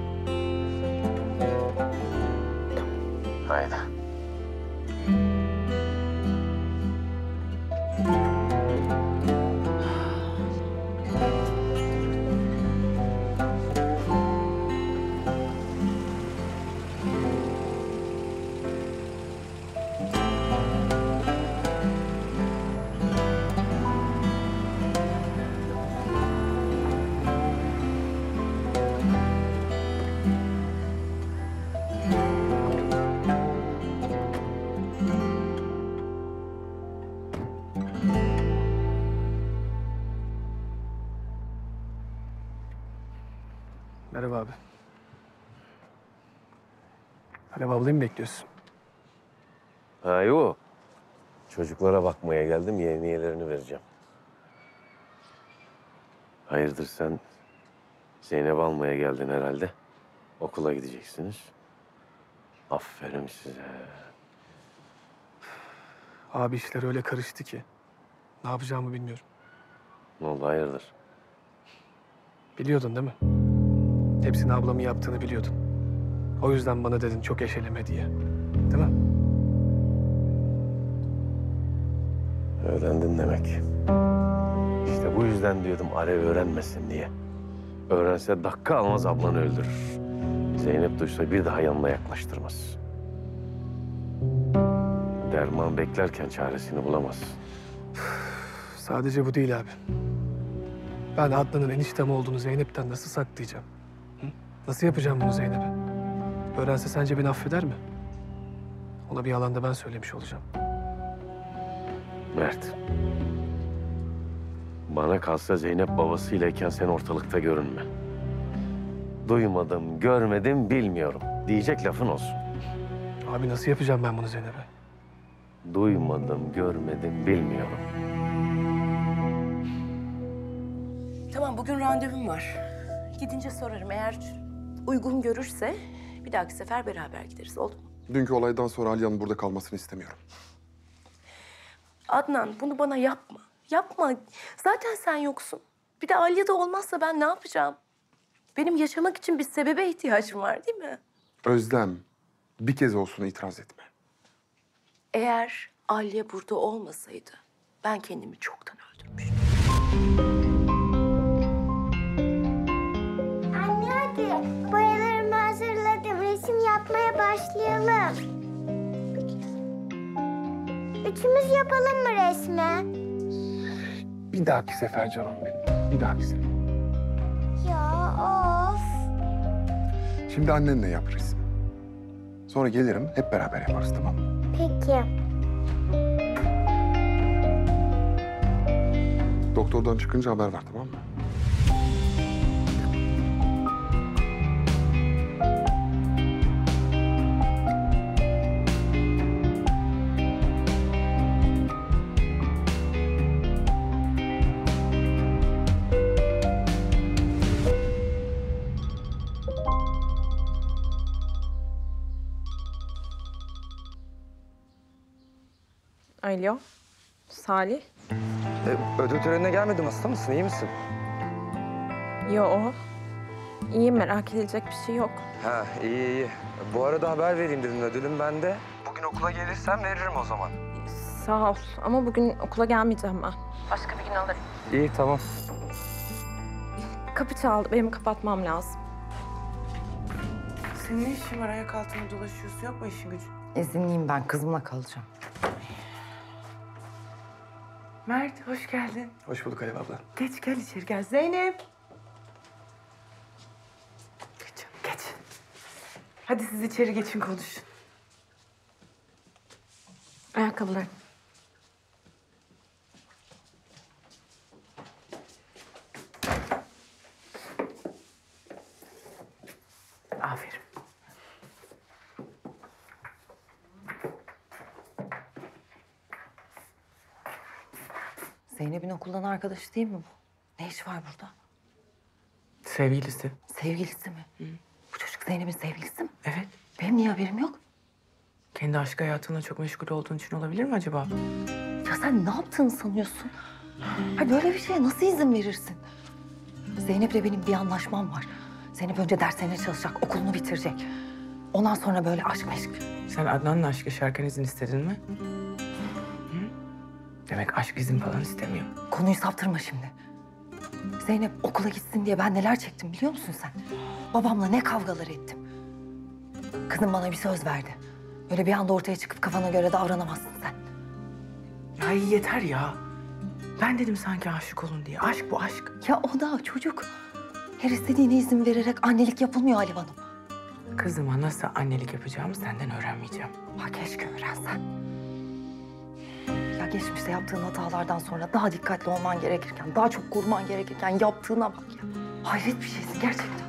Haydi. Merhaba abi. Alev ablayı mı bekliyorsun? Ha yok. Çocuklara bakmaya geldim, yevmiyelerini vereceğim. Hayırdır sen Zeynep almaya geldin herhalde. Okula gideceksiniz. Aferin size. Abi işler öyle karıştı ki. Ne yapacağımı bilmiyorum. Ne oldu hayırdır? Biliyordun değil mi? Hepsini ablamın yaptığını biliyordun. O yüzden bana dedin çok eşeleme diye. Değil mi? Öğrendin demek. İşte bu yüzden diyordum Alev öğrenmesin diye. Öğrense dakika almaz ablanı öldürür. Zeynep duysa bir daha yanına yaklaştırmaz. Derman beklerken çaresini bulamaz. Sadece bu değil abi. Ben Adnan'ın eniştem olduğunu Zeynep'ten nasıl saklayacağım? Hı? Nasıl yapacağım bunu Zeynep'e? Öğrense sence beni affeder mi? Ona bir yalan da ben söylemiş olacağım. Mert. Bana kalsa Zeynep babasıylayken sen ortalıkta görünme. Duymadım, görmedim, bilmiyorum diyecek lafın olsun. Abi nasıl yapacağım ben bunu Zeynep'e? Duymadım, görmedim, bilmiyorum. Tamam, bugün randevum var. Gidince sorarım. Eğer uygun görürse bir dahaki sefer beraber gideriz. Oldu mu? Dünkü olaydan sonra Aliye'nin burada kalmasını istemiyorum. Adnan, bunu bana yapma. Yapma. Zaten sen yoksun. Bir de Alya da olmazsa ben ne yapacağım? Benim yaşamak için bir sebebe ihtiyacım var, değil mi? Özlem, bir kez olsun itiraz etme. Eğer Alya burada olmasaydı ben kendimi çoktan öldürmüştüm. Anne hadi boyalarımı hazırladım. Resim yapmaya başlayalım. Üçümüz yapalım mı resmi? Bir dahaki sefer canım benim. Bir dahaki sefer. Ya of. Şimdi annenle yap resim. Sonra gelirim, hep beraber yaparız, tamam mı? Peki. Doktordan çıkınca haber ver, tamam mı? Alo, Salih. Ödül törenine gelmedim. Hasta mısın? İyi misin? Yo, İyiyim, merak edilecek bir şey yok. Ha, iyi. Bu arada haber vereyim dedim. Ödülüm bende. Bugün okula gelirsen veririm o zaman. Sağ ol ama bugün okula gelmeyeceğim ben. Başka bir gün alırım. İyi, tamam. Kapı çaldı, benim kapatmam lazım. Senin ne işin var? Ayak altında dolaşıyorsun. Yok mu işin gücün? İzinliyim ben. Kızımla kalacağım. Mert, hoş geldin. Hoş bulduk Alev abla. Geç, gel içeri gel. Zeynep. Geç canım, geç. Hadi siz içeri geçin, konuşun. Ayakkabılar. Aferin. Zeynep'in okuldan arkadaşı değil mi bu? Ne işi var burada? Sevgilisi. Sevgilisi mi? Bu çocuk Zeynep'in sevgilisi mi? Evet. Benim niye haberim yok? Kendi aşk hayatına çok meşgul olduğun için olabilir mi acaba? Ya sen ne yaptığını sanıyorsun? Ha böyle bir şeye nasıl izin verirsin? Zeynep'le benim bir anlaşmam var. Zeynep önce derslerine çalışacak, okulunu bitirecek. Ondan sonra böyle aşk meşk. Sen Adnan'la aşk yaşarken izin istedin mi? Hı? Demek aşk izin falan istemiyor. Konuyu saptırma şimdi. Zeynep okula gitsin diye ben neler çektim biliyor musun sen? Babamla ne kavgalar ettim. Kızım bana bir söz verdi. Öyle bir anda ortaya çıkıp kafana göre davranamazsın sen. Ay yeter ya. Ben dedim sanki aşık olun diye. Aşk bu aşk. Ya o da çocuk. Her istediğine izin vererek annelik yapılmıyor Alev Hanım. Kızıma nasıl annelik yapacağımı senden öğrenmeyeceğim. Ha keşke öğrensen. Ya geçmişte yaptığın hatalardan sonra daha dikkatli olman gerekirken, daha çok koruman gerekirken yaptığına bak ya. Hayret bir şeysin gerçekten.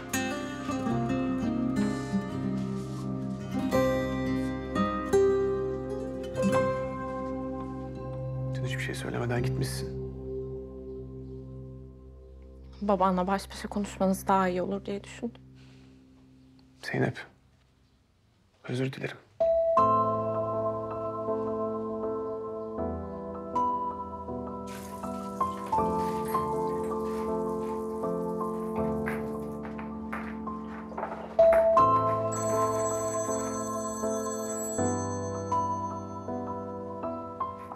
Dün hiçbir şey söylemeden gitmişsin. Babanla baş başa konuşmanız daha iyi olur diye düşündüm. Zeynep, özür dilerim.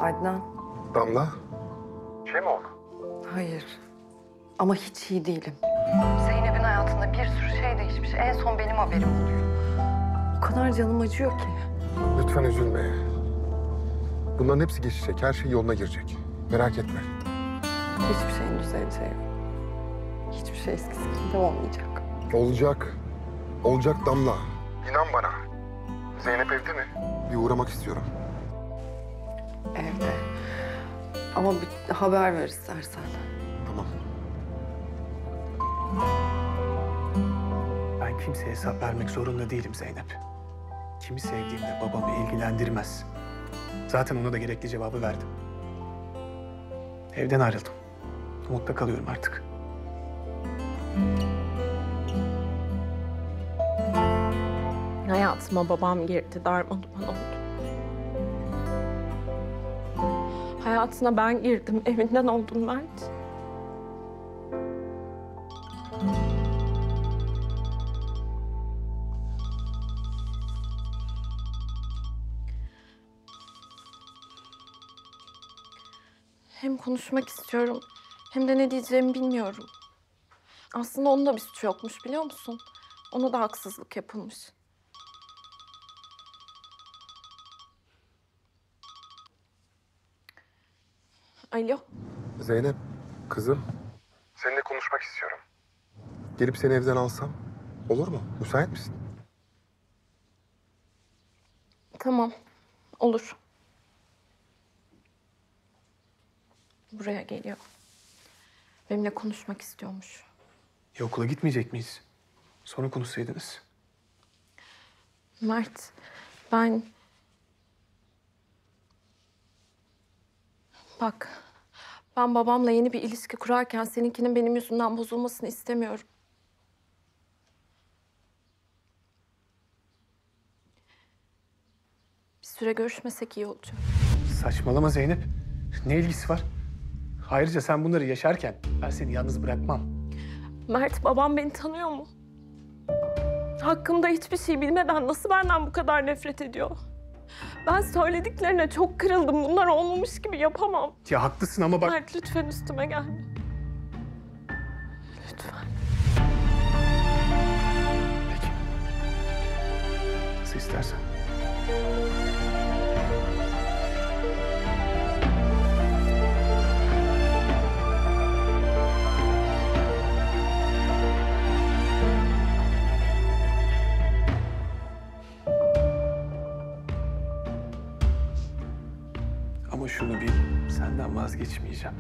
Adnan. Damla. Şey mi oldu? Hayır. Ama hiç iyi değilim. Zeynep'in hayatında bir sürü şey değişmiş. En son benim haberim oluyor. O kadar canım acıyor ki. Lütfen üzülme. Bunların hepsi geçecek. Her şey yoluna girecek. Merak etme. Hiçbir şeyin düzeleceği yok. Hiçbir şey eskisi gibi olmayacak. Olacak. Olacak Damla. İnan bana. Zeynep evde mi? Bir uğramak istiyorum. Evde. Ama bir haber ver istersen. Tamam. Ben kimseye hesap vermek zorunda değilim Zeynep. Kimi sevdiğimde babamı ilgilendirmez. Zaten ona da gerekli cevabı verdim. Evden ayrıldım. Umut'ta kalıyorum artık. Hayatıma babam girdi, darmadağın oldu. Hayatına ben girdim, evinden oldum Mert. Hem konuşmak istiyorum, hem de ne diyeceğimi bilmiyorum. Aslında onun da bir suçu yokmuş, biliyor musun? Ona da haksızlık yapılmış. Alo. Zeynep, kızım. Seninle konuşmak istiyorum. Gelip seni evden alsam olur mu? Müsait misin? Tamam, olur. Buraya geliyor. Benimle konuşmak istiyormuş. Okula gitmeyecek miyiz? Sonra konuşsaydınız. Mert, ben... Bak, ben babamla yeni bir ilişki kurarken seninkinin benim yüzümden bozulmasını istemiyorum. Bir süre görüşmesek iyi olacak. Saçmalama Zeynep. Ne ilgisi var? Ayrıca sen bunları yaşarken ben seni yalnız bırakmam. Mert, babam beni tanıyor mu? Hakkımda hiçbir şey bilmeden nasıl benden bu kadar nefret ediyor? Ben söylediklerine çok kırıldım. Bunlar olmamış gibi yapamam. Ya haklısın ama bak... Mert, lütfen üstüme gelme. Lütfen. Peki. Nasıl istersen. Ama şunu bil, senden vazgeçmeyeceğim.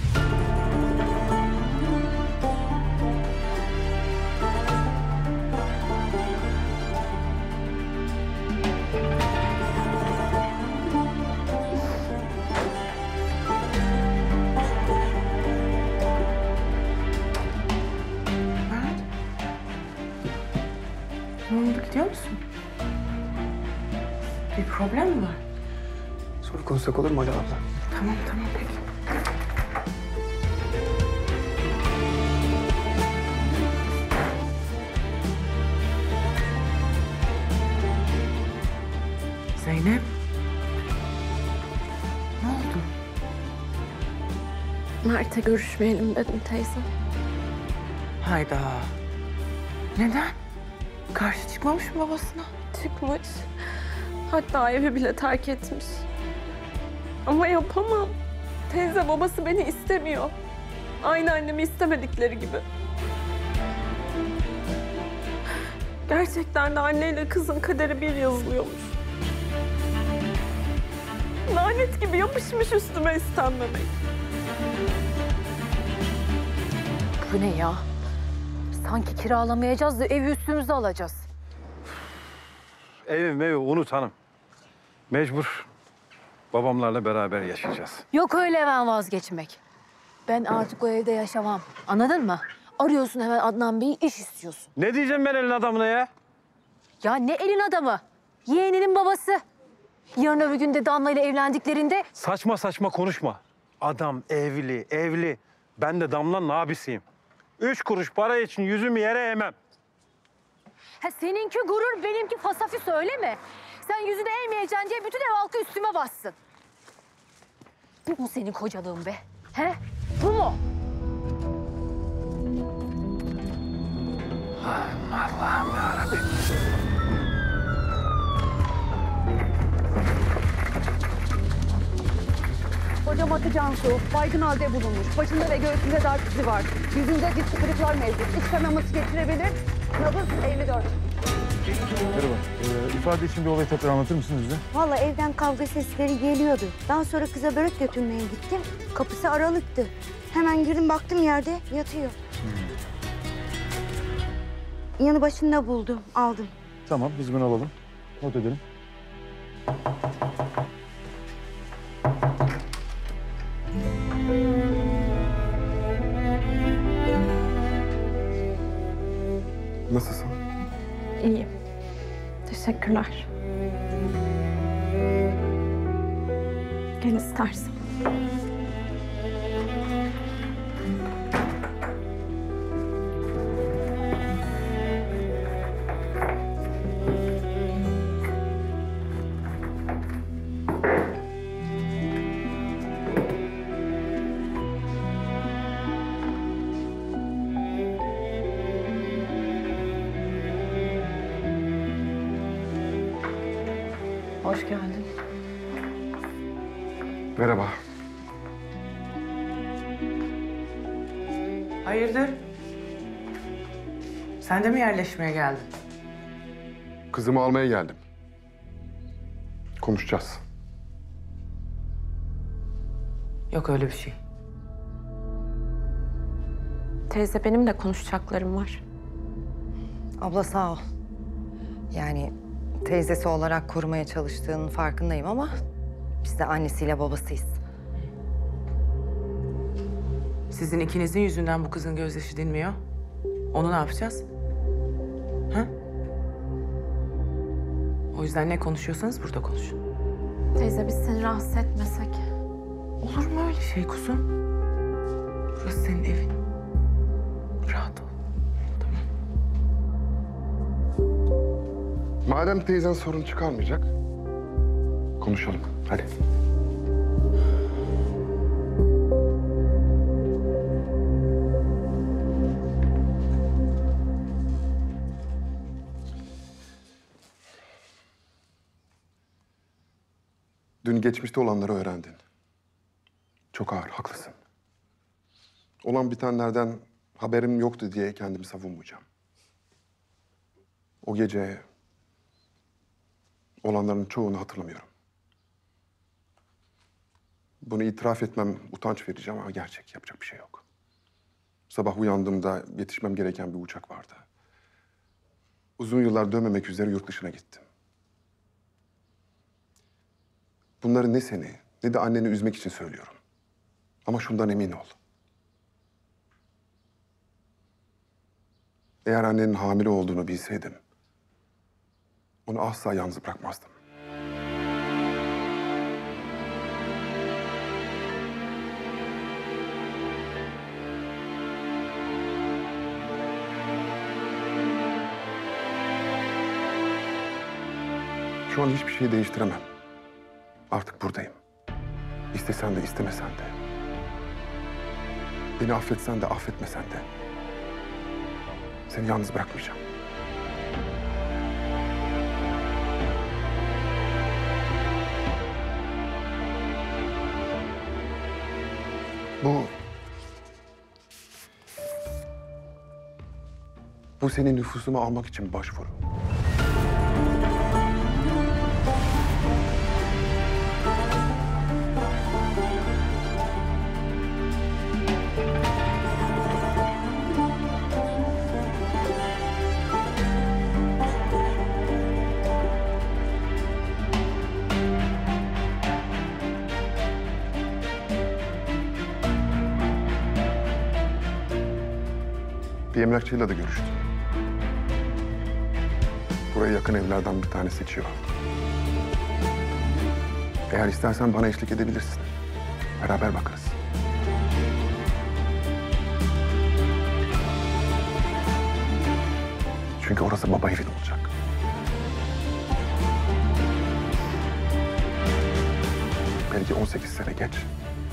Ne oldu, gidiyor musun? Bir problem mi var? Sonra konuşsak olur mu Alev abla? Tamam, tamam, peki. Zeynep. Ne oldu? Mert'e görüşmeyelim dedim teyze. Hayda. Neden? Karşı çıkmamış mı babasına? Çıkmış. Hatta evi bile terk etmiş. Ama yapamam. Teyze, babası beni istemiyor. Aynı annemi istemedikleri gibi. Gerçekten de anneyle kızın kaderi bir yazılıyormuş. Lanet gibi yapışmış üstüme istenmemek. Bu ne ya? Sanki kiralamayacağız da evi üstümüze alacağız. Evi unut hanım. Mecbur babamlarla beraber yaşayacağız. Yok öyle hemen vazgeçmek. Ben artık o evde yaşamam. Anladın mı? Arıyorsun hemen Adnan Bey'i, iş istiyorsun. Ne diyeceğim ben elin adamına ya? Ya ne elin adamı? Yeğeninin babası. Yarın öbür gün de Damla ile evlendiklerinde... Saçma saçma konuşma. Adam evli. Ben de Damla'nın abisiyim. 3 kuruş para için yüzümü yere eğmem. Ha, seninki gurur, benimki fasafis, öyle mi? Sen yüzünü eğmeyeceksin diye bütün ev halkı üstüme bassın. Bu mu senin kocalığın be? He? Bu mu? Allah'ım yarabbim. Hocam Atı Cansu, baygın halde bulunmuş. Başında ve göğsünde darp izi var. Yüzünde diz kırıklar mevcut. İç kanaması geçirebilir. Nabız 54. Merhaba. İfade için bir olayı tekrar anlatır mısınız bize? Vallahi evden kavga sesleri geliyordu. Daha sonra kıza börek götürmeye gittim. Kapısı aralıktı. Hemen girdim baktım yerde yatıyor. Yanı başında buldum, aldım. Tamam, biz bunu alalım. Not edelim. Nasılsın? İyiyim. Teşekkürler. Gel istersen. Hoş geldin. Merhaba. Hayırdır? Sen de mi yerleşmeye geldin? Kızımı almaya geldim. Konuşacağız. Yok öyle bir şey. Teyze benim de konuşacaklarım var. Abla sağ ol. Yani teyzesi olarak korumaya çalıştığının farkındayım ama biz de annesiyle babasıyız. Sizin ikinizin yüzünden bu kızın gözyaşı dinmiyor. Onu ne yapacağız? Ha? O yüzden ne konuşuyorsanız burada konuşun. Teyze biz seni rahatsız etmesek. Olur mu öyle şey kuzum? Burası senin evin. Rahat ol. Madem teyzen sorun çıkarmayacak, konuşalım. Hadi. Dün geçmişte olanları öğrendin. Çok ağır, haklısın. Olan bitenlerden haberim yoktu diye kendimi savunmayacağım. O gece olanların çoğunu hatırlamıyorum. Bunu itiraf etmem utanç verici ama gerçek. Yapacak bir şey yok. Sabah uyandığımda yetişmem gereken bir uçak vardı. Uzun yıllar dönmemek üzere yurt dışına gittim. Bunları ne seni ne de anneni üzmek için söylüyorum. Ama şundan emin ol. Eğer annenin hamile olduğunu bilseydim, onu asla yalnız bırakmazdım. Şu an hiçbir şey değiştiremem. Artık buradayım. İstesen de istemesen de. Beni affetsen de affetmesen de. Seni yalnız bırakmayacağım. Bu senin nüfusunu almak için bir başvuru. Bir emlakçıyla da görüştüm. Buraya yakın evlerden bir tane seçiyor. Eğer istersen bana eşlik edebilirsin. Beraber bakarız. Çünkü orası baba evin olacak. Belki 18 sene geç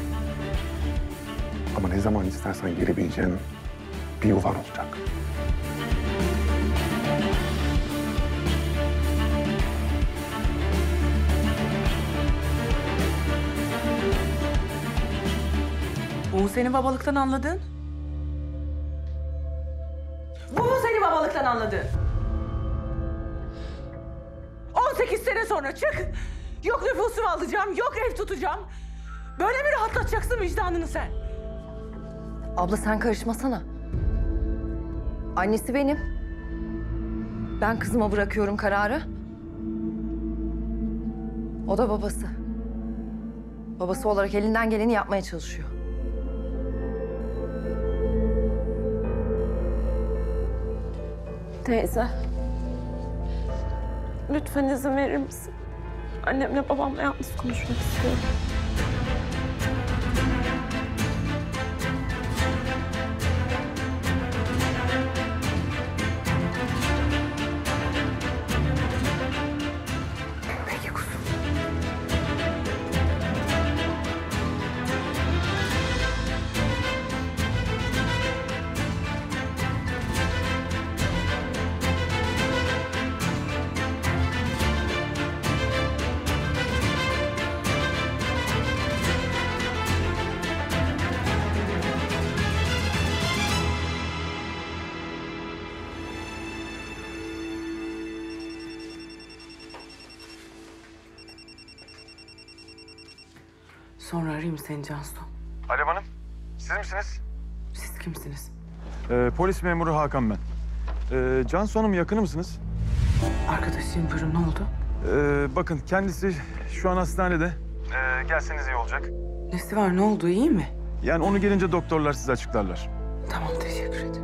ne zaman istersen gelebileceğin bir yuvan olacak. Bu mu senin babalıktan anladın? Bu mu senin babalıktan anladın? 18 sene sonra çık. Yok nüfusumu alacağım, yok ev tutacağım. Böyle mi rahatlatacaksın vicdanını sen? Abla sen karışmasana. Annesi benim. Ben kızıma bırakıyorum kararı. O da babası. Babası olarak elinden geleni yapmaya çalışıyor. Teyze. Lütfen izin verir misin? Annemle babamla yalnız konuşmak istiyorum. Peki kuzum. Sonra arayayım seni Cansu. Alev Hanım, siz misiniz? Siz kimsiniz? Polis memuru Hakan ben. Cansu Hanım yakını mısınız? Arkadaşım buyurun, ne oldu? Bakın kendisi şu an hastanede. Gelseniz iyi olacak. Nesi var, ne oldu, iyi mi? Yani onu gelince doktorlar size açıklarlar. Tamam, teşekkür ederim.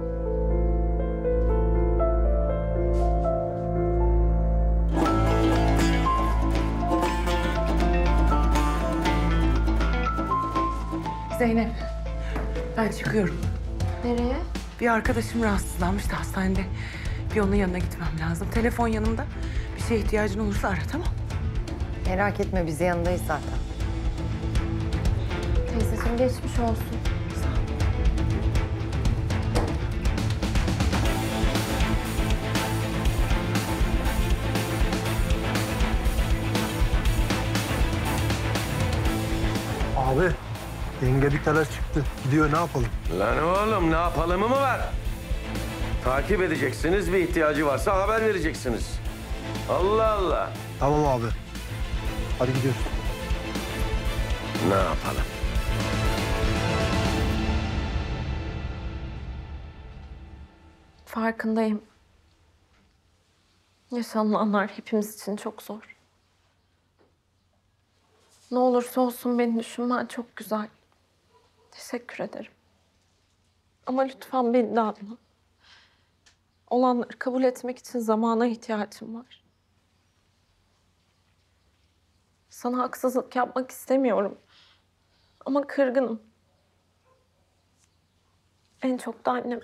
Zeynep, ben çıkıyorum. Nereye? Bir arkadaşım rahatsızlanmış da hastanede. Bir onun yanına gitmem lazım. Telefon yanımda. Bir şeye ihtiyacın olursa ara, tamam? Merak etme, biz yanındayız zaten. Teyzeciğim geçmiş olsun. Abi, yenge bir telaş çıktı. Gidiyor, ne yapalım? Lan oğlum ne yapalımı mı var? Takip edeceksiniz, bir ihtiyacı varsa haber vereceksiniz. Allah Allah. Tamam abi. Hadi gidiyoruz. Ne yapalım? Farkındayım. Yaşananlar hepimiz için çok zor. Ne olursa olsun beni düşünmen çok güzel. Teşekkür ederim. Ama lütfen beni de anla. Olanları kabul etmek için zamana ihtiyacım var. Sana haksızlık yapmak istemiyorum. Ama kırgınım. En çok da anneme.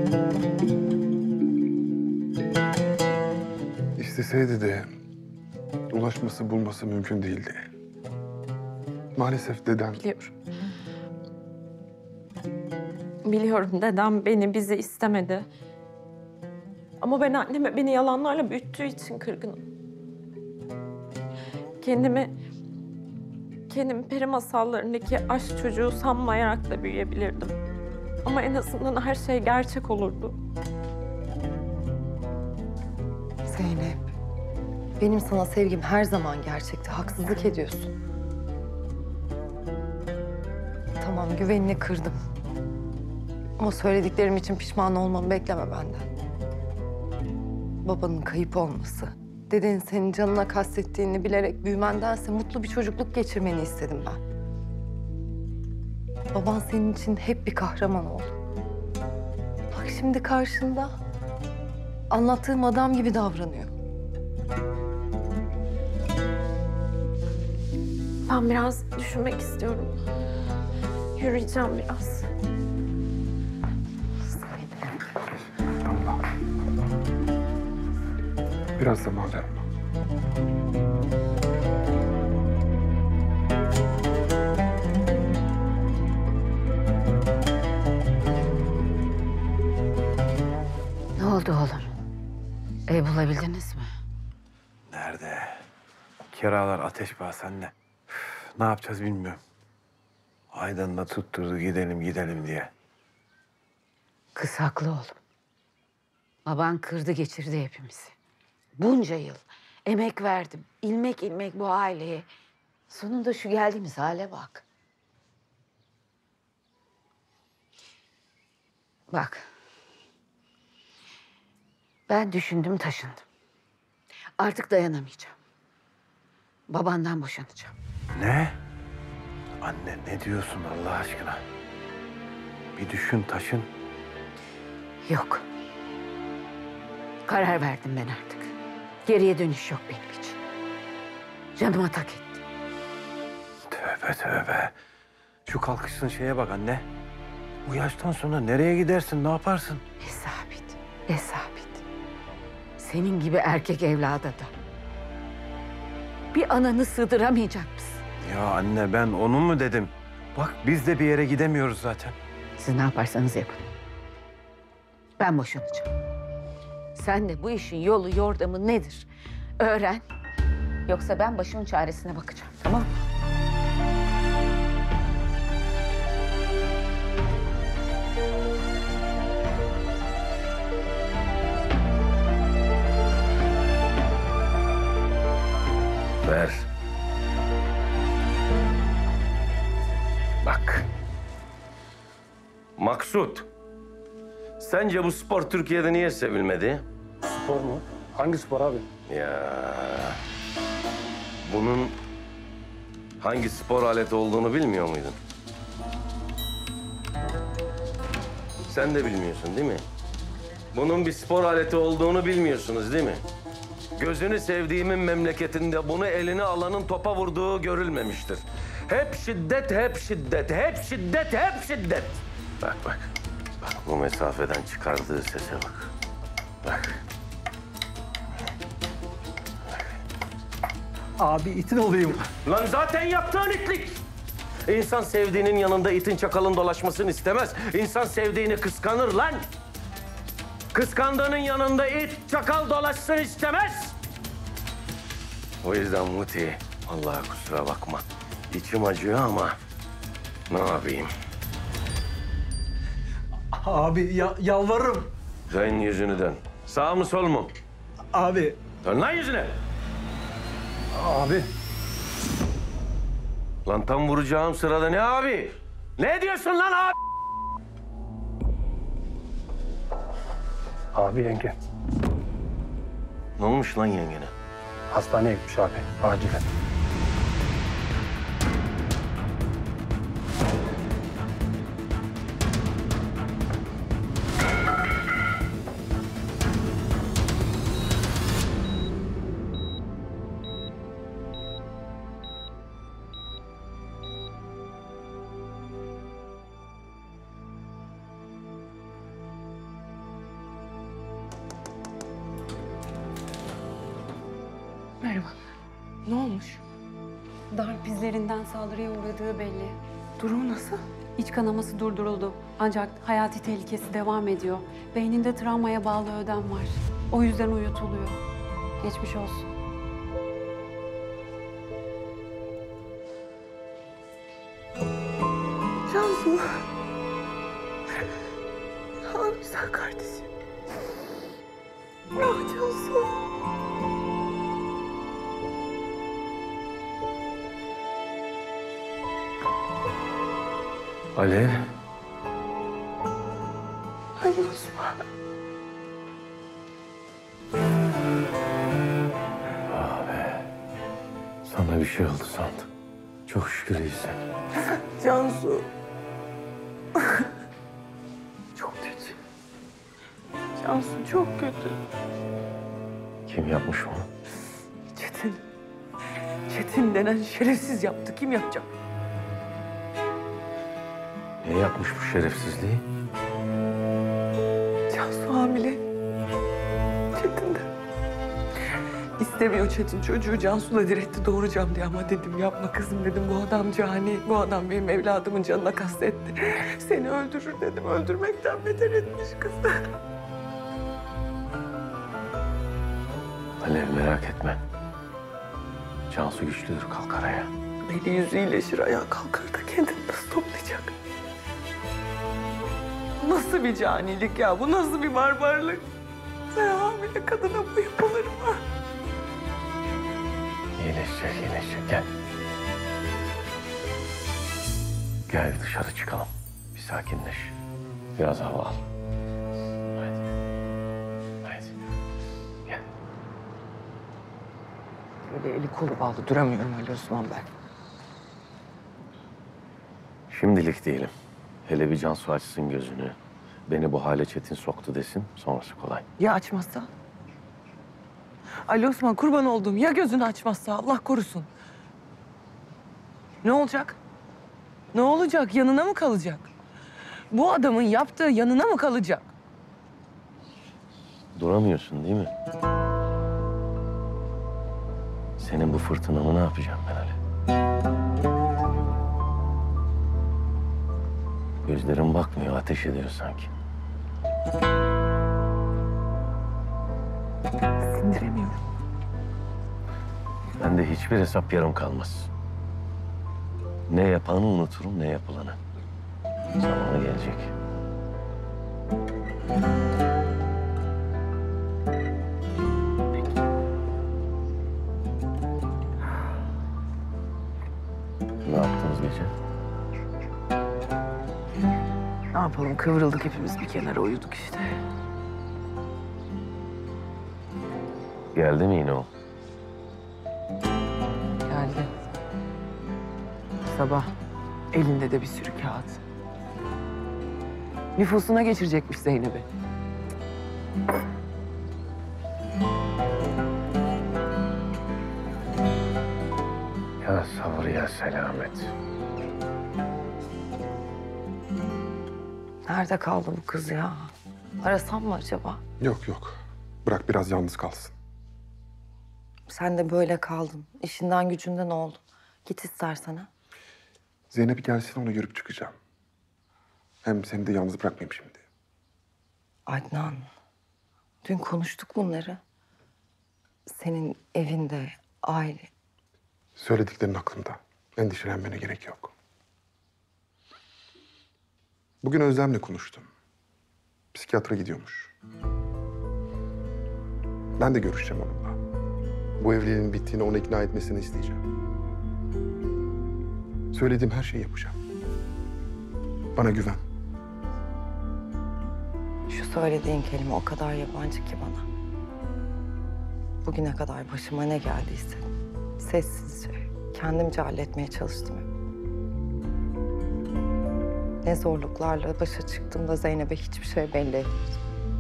İsteseydi de ulaşması bulması mümkün değildi. Maalesef dedem... Biliyorum. Biliyorum dedem bizi istemedi. Ama ben anneme beni yalanlarla büyüttüğü için kırgınım. Kendimi peri masallarındaki aşk çocuğu sanmayarak da büyüyebilirdim. Ama en azından her şey gerçek olurdu. Zeynep, benim sana sevgim her zaman gerçekti. Haksızlık ediyorsun. Tamam, güvenini kırdım. Ama söylediklerim için pişman olmamı bekleme benden. Babanın kayıp olması, dedenin senin canına kastettiğini bilerek büyümendense mutlu bir çocukluk geçirmeni istedim ben. Baban senin için hep bir kahraman oldu. Bak şimdi karşında. Anlattığım adam gibi davranıyor. Ben biraz düşünmek istiyorum. Yürüyeceğim biraz. Biraz zaman ver. Bulabildiniz mi? Nerede? Kiralar ateş pahası anne. Ne yapacağız bilmiyorum. Aydan da tutturdu gidelim diye. Kız haklı oğlum. Baban kırdı geçirdi hepimizi. Bunca yıl emek verdim. İlmek ilmek bu aileye. Sonunda şu geldiğimiz hale bak. Bak. Ben düşündüm taşındım. Artık dayanamayacağım. Babandan boşanacağım. Ne? Anne ne diyorsun Allah aşkına? Bir düşün taşın. Yok. Karar verdim ben artık. Geriye dönüş yok benim için. Canıma tak etti. Tövbe. Şu kalkışsın şeye bak anne. Bu yaştan sonra nereye gidersin, ne yaparsın? Ne sabit. Senin gibi erkek evlada da. Bir ananı sığdıramayacak mısın? Ya anne ben onu mu dedim? Bak biz de bir yere gidemiyoruz zaten. Siz ne yaparsanız yapın. Ben boşanacağım. Sen de bu işin yolu yordamı nedir? Öğren. Yoksa ben başımın çaresine bakacağım, tamam mı? Ver. Bak. Maksut. Sence bu spor Türkiye'de niye sevilmedi? Spor mu? Hangi spor abi? Ya. Bunun hangi spor aleti olduğunu bilmiyor muydun? Sen de bilmiyorsun değil mi? Bunun bir spor aleti olduğunu bilmiyorsunuz değil mi? Gözünü sevdiğimin memleketinde bunu eline alanın topa vurduğu görülmemiştir. Hep şiddet, hep şiddet, hep şiddet, hep şiddet. Bak. Bak bu mesafeden çıkardığı sese bak. Bak. Abi itin olayım. Lan zaten yaptığın itlik. İnsan sevdiğinin yanında itin çakalın dolaşmasını istemez. İnsan sevdiğini kıskanır lan. Kıskandığının yanında it çakal dolaşsın istemez. O yüzden Muti, Allah'a kusura bakma. İçim acıyor ama ne yapayım? Abi yalvarırım. Dön yüzünü dön. Sağ mı sol mu? Abi. Dön lan yüzüne. Abi. Lan tam vuracağım sırada ne abi? Ne diyorsun lan abi? Abi yenge. Ne olmuş lan yengene? Hastaneye gitmiş abi. Acilen. Merhaba. Ne olmuş? Darp izlerinden saldırıya uğradığı belli. Durumu nasıl? İç kanaması durduruldu. Ancak hayati tehlikesi devam ediyor. Beyninde travmaya bağlı ödem var. O yüzden uyutuluyor. Geçmiş olsun. Cansu. Ah güzel kardeşim. Ah Cansu. Alev. Ay Osman. Sana bir şey oldu sandım. Çok şükür iyisin. Cansu. Çok kötü. Cansu çok kötü. Kim yapmış onu? Çetin. Çetin denen şerefsiz yaptı. Kim yapacak? Ne yapmış bu şerefsizliği? Cansu hamile. Çetin de. İstemiyor Çetin çocuğu. Cansu da diretti doğuracağım diye ama dedim yapma kızım dedim. Bu adam cani. Bu adam benim evladımın canına kastetti. Seni öldürür dedim. Öldürmekten beter etmiş kızı. Alev merak etme. Cansu güçlüdür, kalkar ayağa. Eli yüzü iyileşir, ayağa kalkar da kendini nasıl toplayacak? Nasıl bir canilik ya? Bu nasıl bir barbarlık? Sen hamile kadına bu yapılır mı? İyileşecek, iyileşecek. Gel. Gel dışarı çıkalım. Bir sakinleş. Biraz hava al. Haydi. Haydi. Gel. Öyle eli kolu bağlı duramıyorum Ali Osman ben. Şimdilik değilim. Hele bir Cansu açsın gözünü. Beni bu hale Çetin soktu desin. Sonrası kolay. Ya açmazsa? Ali Osman kurban olduğum ya gözünü açmazsa Allah korusun. Ne olacak? Ne olacak? Yanına mı kalacak? Bu adamın yaptığı yanına mı kalacak? Duramıyorsun değil mi? Senin bu fırtınanı ne yapacağım ben Ali? Gözlerim bakmıyor, ateş ediyor sanki. Sindiremiyorum. Ben de hiçbir hesap yarım kalmaz. Ne yapanı unuturum, ne yapılanı. Zamanı gelecek. Ne yaptınız gece? Ne yapalım? Kıvrıldık hepimiz bir kenara uyuduk işte. Geldi mi yine o? Geldi. Sabah elinde de bir sürü kağıt. Nüfusuna geçirecekmiş Zeynep'i. Ya sabır ya selamet. Nerede kaldı bu kız ya? Arasam mı acaba? Yok yok. Bırak biraz yalnız kalsın. Sen de böyle kaldın. İşinden gücünden oldun. Git istersen ha. Zeynep gelsin, onu görüp çıkacağım. Hem seni de yalnız bırakmayayım şimdi. Adnan, dün konuştuk bunları. Senin evinde, aile. Söylediklerin aklımda. Endişelenmene gerek yok. Bugün Özlem'le konuştum. Psikiyatra gidiyormuş. Ben de görüşeceğim onunla. Bu evliliğin bittiğini ona ikna etmesini isteyeceğim. Söylediğim her şeyi yapacağım. Bana güven. Şu söylediğin kelime o kadar yabancı ki bana. Bugüne kadar başıma ne geldiyse sessizce, kendimce halletmeye çalıştım hep. Ne zorluklarla başa çıktığımda Zeynep'e hiçbir şey belli etmedim.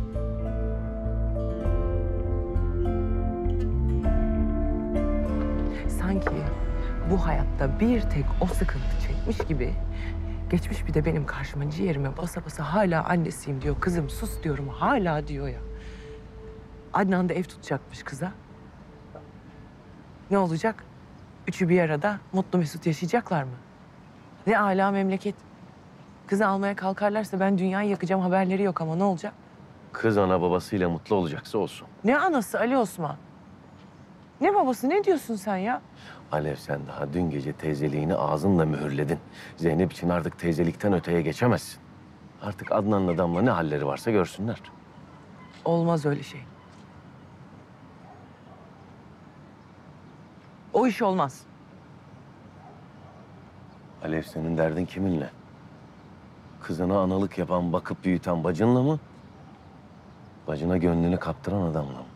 Sanki bu hayatta bir tek o sıkıntı çekmiş gibi geçmiş bir de benim karşıma ciğerime basa basa hala annesiyim diyor. Kızım sus diyorum hala diyor ya. Adnan da ev tutacakmış kıza. Ne olacak? Üçü bir arada mutlu mesut yaşayacaklar mı? Ne âlâ memleket. Kızı almaya kalkarlarsa ben dünyayı yakacağım haberleri yok ama ne olacak? Kız ana babasıyla mutlu olacaksa olsun. Ne anası Ali Osman? Ne babası ne diyorsun sen ya? Alev, sen daha dün gece teyzeliğini ağzınla mühürledin. Zeynep için artık teyzelikten öteye geçemezsin. Artık Adnan'la Damla ne halleri varsa görsünler. Olmaz öyle şey. O iş olmaz. Alev, senin derdin kiminle? Kızına analık yapan, bakıp büyüten bacınla mı? Bacına gönlünü kaptıran adamla mı?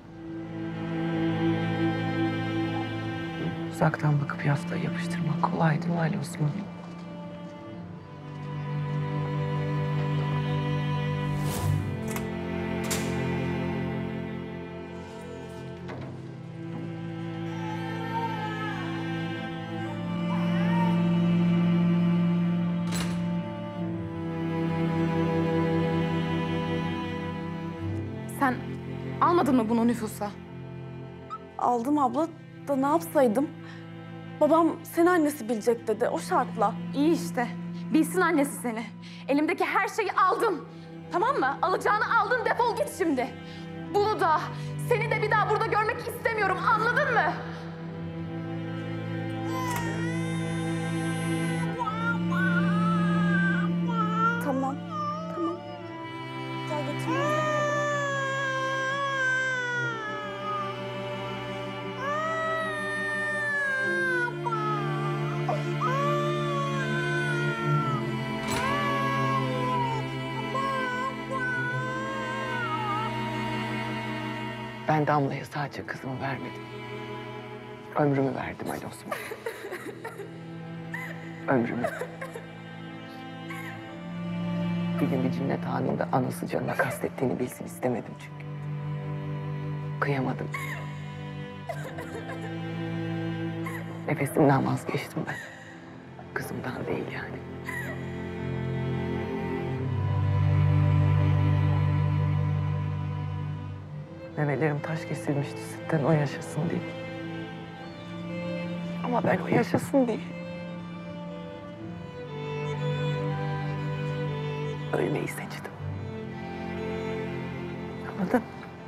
Uzaktan bakıp yaftayı yapıştırmak kolay değil mi Ali Osman? Sen almadın mı bunu nüfusa? Aldım abla da ne yapsaydım? Babam seni annesi bilecek dedi o şartla. İyi işte. Bilsin annesi seni. Elimdeki her şeyi aldın. Tamam mı? Alacağını aldın, defol git şimdi. Bunu da, Seni de bir daha burada görmek istemiyorum, anladın mı? Tamam. Tamam. Gel götüreyim. Ben Damla'ya sadece kızımı vermedim. Ömrümü verdim Ali Osman. Ömrümü. Bir gün bir cinnet anında anası canına kastettiğini bilsin istemedim çünkü. Kıyamadım. Nefesimden vazgeçtim ben. Kızımdan değil yani. Memelerim taş kesilmişti sütten o yaşasın diye. Ama ben o yaşasın diye. Ölmeyi seçtim. Anladın?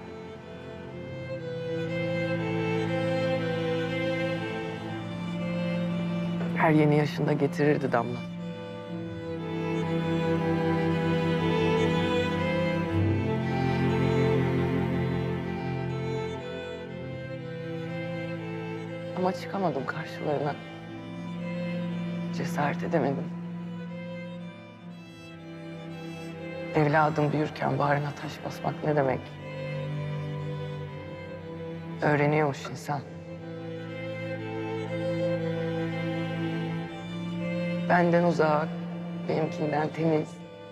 Her yeni yaşında getirirdi Damla. Ama çıkamadım karşılarına. Cesaret edemedim. Evladım büyürken bağrına taş basmak ne demek? Öğreniyormuş insan. Benden uzak, benimkinden temiz.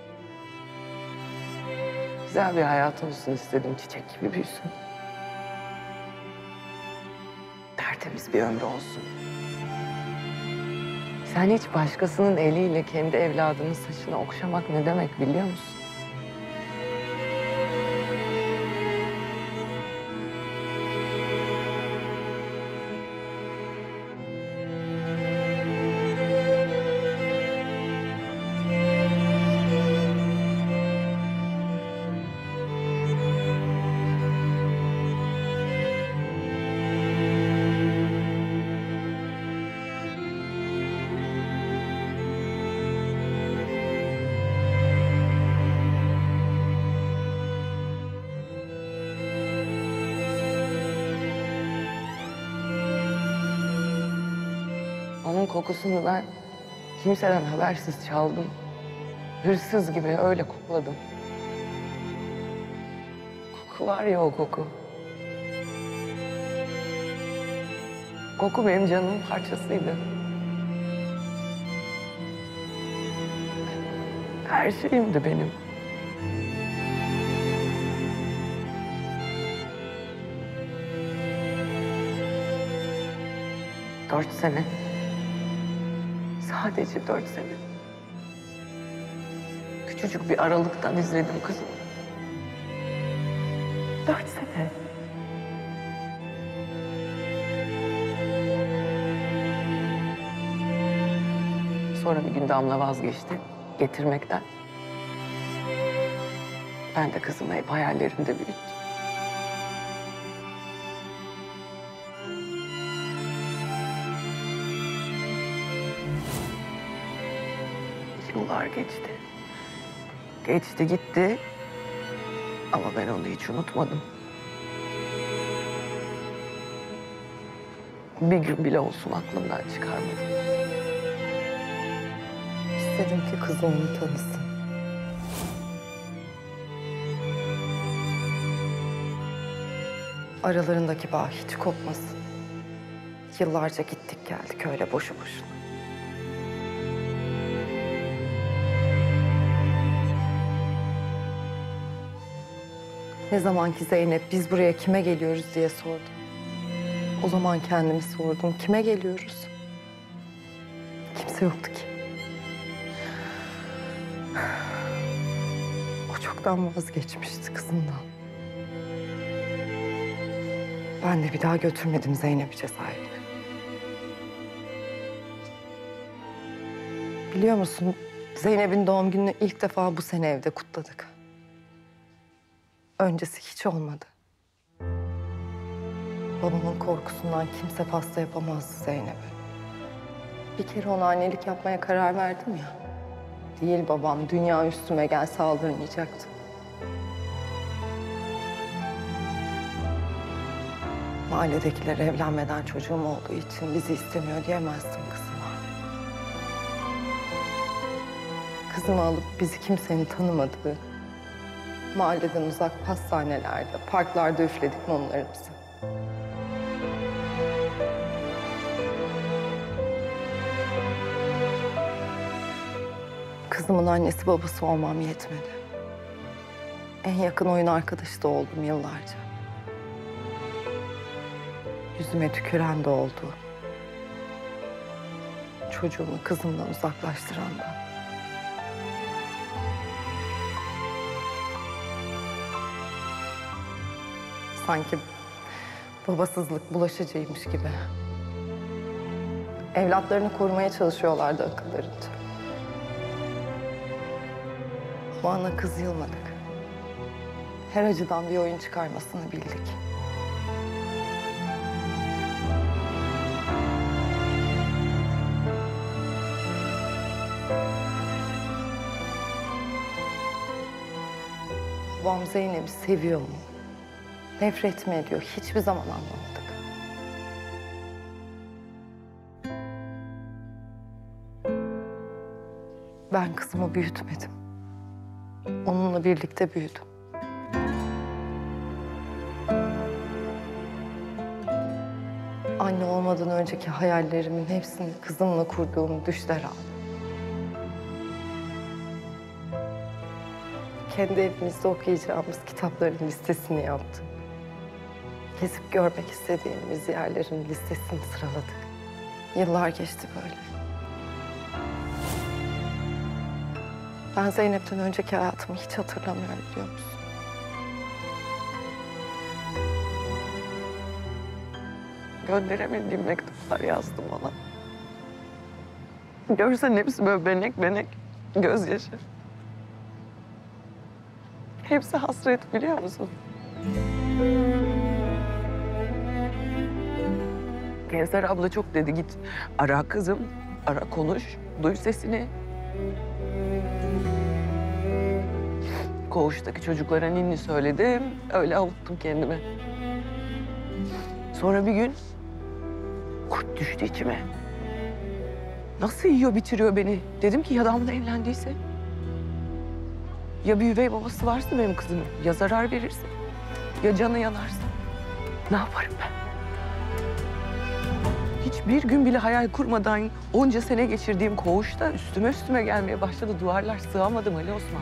Güzel bir hayat olsun istedim, çiçek gibi büyüsün. Tertemiz bir ömrü olsun. Sen hiç başkasının eliyle kendi evladının saçını okşamak ne demek biliyor musun? Onun kokusunu ben kimseden habersiz çaldım. Hırsız gibi öyle kokladım. Koku var ya o koku. Koku benim canımın parçasıydı. Her şeyimdi benim. Dört sene. Sadece 4 sene. Küçücük bir aralıktan izledim kızım. 4 sene. Sonra bir gün Damla vazgeçti getirmekten. Ben de kızımı hep hayallerimde büyüttüm. Yıllar geçti. Geçti gitti. Ama ben onu hiç unutmadım. Bir gün bile olsun aklımdan çıkarmadım. İstedim ki kızı onu tanısın. Aralarındaki bağ hiç kopmasın. Yıllarca gittik geldik öyle boşu boşuna. Ne zamanki Zeynep biz buraya kime geliyoruz diye sordu. O zaman kendimi sordum. Kime geliyoruz? Kimse yoktu ki. O çoktan vazgeçmişti kızından. Ben de bir daha götürmedim Zeynep'i cezaevine. Biliyor musun, Zeynep'in doğum gününü ilk defa bu sene evde kutladık. Öncesi hiç olmadı. Babamın korkusundan kimse pasta yapamazdı Zeynep'e. Bir kere ona annelik yapmaya karar verdim ya. Değil babam, dünya üstüme gelse aldırmayacaktı. Mahalledekiler evlenmeden çocuğum olduğu için bizi istemiyor diyemezdim kızıma. Kızımı alıp bizi kimsenin tanımadığı, mahalleden uzak pastanelerde, parklarda üfledik mumlarımızı. Kızımın annesi babası olmam yetmedi. En yakın oyun arkadaşı da oldum yıllarca. Yüzüme tüküren de oldu. Çocuğumu kızımdan uzaklaştıran da. Sanki babasızlık bulaşıcıymış gibi. Evlatlarını korumaya çalışıyorlardı akıllarınca. Ama ana kız yılmadık. Her acıdan bir oyun çıkarmasını bildik. Babam Zeynep'i seviyor mu? Nefret mi ediyor? Hiçbir zaman anlamadık. Ben kızımı büyütmedim. Onunla birlikte büyüdüm. Anne olmadan önceki hayallerimin hepsini kızımla kurduğum düşler aldım. Kendi evimizde okuyacağımız kitapların listesini yaptım. Gezip görmek istediğimiz yerlerin listesini sıraladık. Yıllar geçti böyle. Ben Zeynep'ten önceki hayatımı hiç hatırlamıyorum biliyor musun? Gönderemediğim mektuplar yazdım ona. Görsen hepsi böyle benek benek gözyaşı. Hepsi hasret biliyor musun? Kevser abla çok dedi git ara kızım, ara konuş, duy sesini. Koğuştaki çocuklara ninni söyledim, öyle avuttum kendimi. Sonra bir gün kurt düştü içime. Nasıl yiyor bitiriyor beni? Dedim ki ya damla evlendiyse? Ya bir üvey babası varsa benim kızımın, ya zarar verirse, ya canı yanarsa ne yaparım ben? Hiçbir gün bile hayal kurmadan onca sene geçirdiğim koğuşta üstüme gelmeye başladı. Duvarlar sığamadım Ali Osman.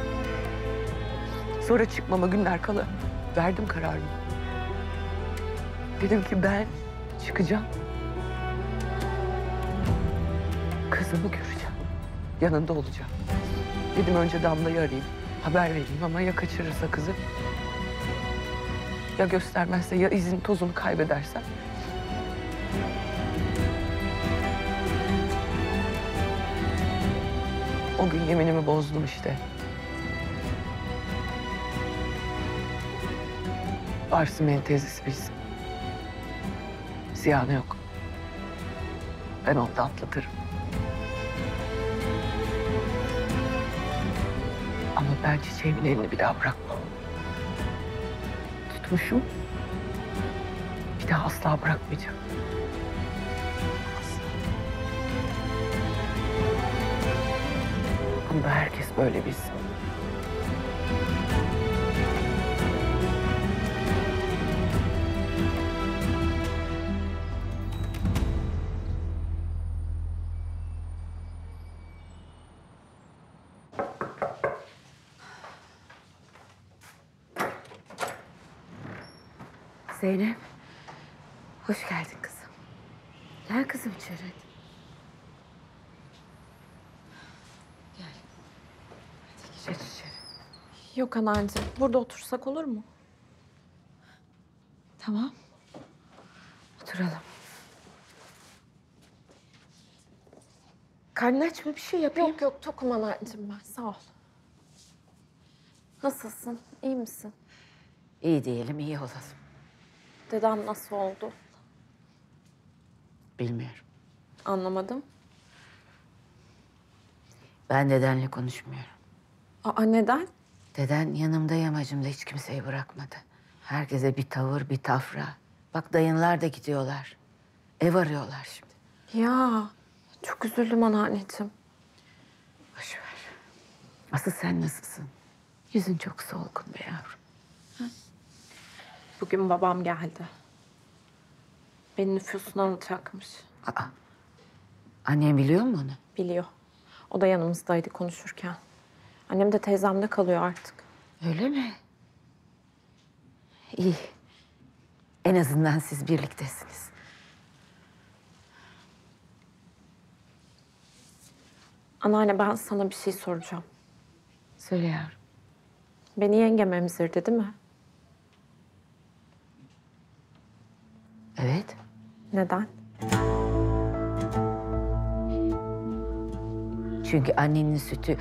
Sonra çıkmama günler kala verdim kararımı. Dedim ki ben çıkacağım. Kızımı göreceğim. Yanında olacağım. Dedim önce Damla'yı arayayım, haber vereyim ama ya kaçırırsa kızı? Ya göstermezse, ya izin tozunu kaybedersem? O gün yeminimi bozdum işte. Arsimen teyzesi bilsin. Ziyanı yok. Ben onu da atlatırım. Ama ben çiçeğimin elini bir daha bırakmam. Tutmuşum. Bir daha asla bırakmayacağım. Asla. Bunu da herkes böyle bilsin. Zeynep, hoş geldin kızım. Gel kızım içeri hadi. Gel. Hadi geç içeri. Yok anacığım. Burada otursak olur mu? Tamam. Oturalım. Karnın aç mı? Bir şey yapayım. Yok yok tokum anacığım ben. Sağ ol. Nasılsın? İyi misin? İyi diyelim, iyi olalım. Dedem nasıl oldu? Bilmiyorum. Anlamadım. Ben dedenle konuşmuyorum. Aa, neden? Deden yanımda yamacımda hiç kimseyi bırakmadı. Herkese bir tavır, bir tafra. Bak dayınlar da gidiyorlar. Ev arıyorlar şimdi. Ya çok üzüldüm anneanneciğim. Boş ver. Asıl sen nasılsın? Yüzün çok solgun be yavrum. Bugün babam geldi. Beni nüfusuna alacakmış. Aa, annem biliyor mu onu? Biliyor. O da yanımızdaydı konuşurken. Annem de teyzemde kalıyor artık. Öyle mi? İyi. En azından siz birliktesiniz. Anneanne ben sana bir şey soracağım. Söyle yavrum. Beni yengem emzirdi değil mi? Evet. Neden? Çünkü annenin sütü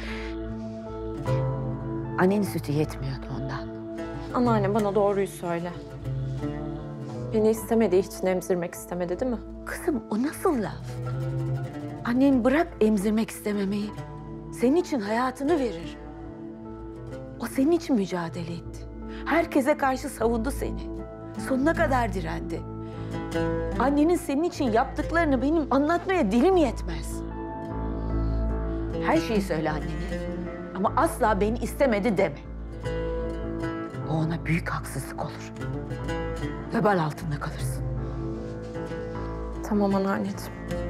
yetmiyordu ondan. Anneanne bana doğruyu söyle. Beni istemediği için emzirmek istemedi değil mi? Kızım o nasıl laf? Annen bırak emzirmek istememeyi. Senin için hayatını verir. O senin için mücadele etti. Herkese karşı savundu seni. Sonuna kadar direndi. Annenin senin için yaptıklarını benim anlatmaya dilim yetmez. Her şeyi söyle annene. Ama asla beni istemedi deme. O ona büyük haksızlık olur. Vebal altında kalırsın. Tamam anneanneciğim.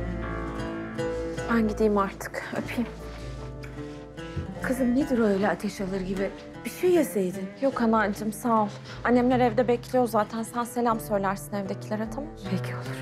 Ben gideyim artık. Öpeyim. Kızım nedir o öyle ateş alır gibi? Bir şey yeseydin. Yok anneanneciğim sağ ol. Annemler evde bekliyor zaten. Sen selam söylersin evdekilere tamam mı? Peki olur.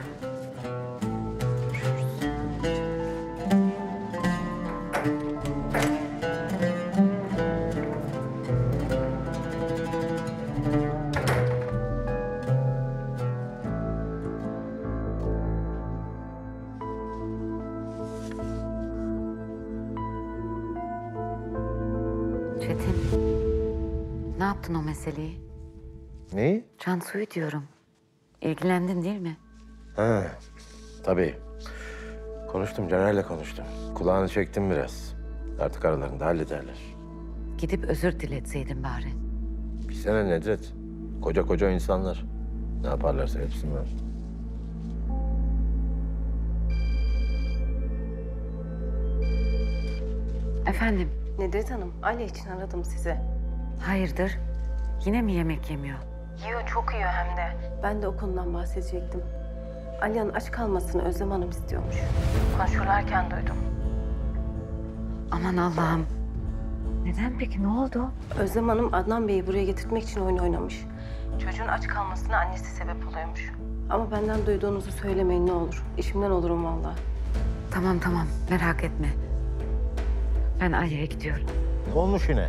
Çetin, ne yaptın o meseleyi? Neyi? Cansu'yu diyorum. İlgilendin değil mi? Ha, tabii. Konuştum, Caner'le konuştum. Kulağını çektim biraz. Artık aralarında hallederler. Gidip özür diletseydin bari. Bir sene Nedret. Koca koca insanlar. Ne yaparlarsa yapsınlar. Efendim? Nedret Hanım, Alya için aradım sizi. Hayırdır? Yine mi yemek yemiyor? Yiyor, çok yiyor hem de. Ben de o konudan bahsedecektim. Alya'nın aç kalmasını Özlem Hanım istiyormuş. Konuşurlarken duydum. Aman Allah'ım. Neden peki? Ne oldu? Özlem Hanım Adnan Bey'i buraya getirtmek için oyun oynamış. Çocuğun aç kalmasına annesi sebep oluyormuş. Ama benden duyduğunuzu söylemeyin ne olur. İşimden olurum vallahi. Tamam tamam merak etme. Ben Alya'ya gidiyorum. Ne olmuş yine?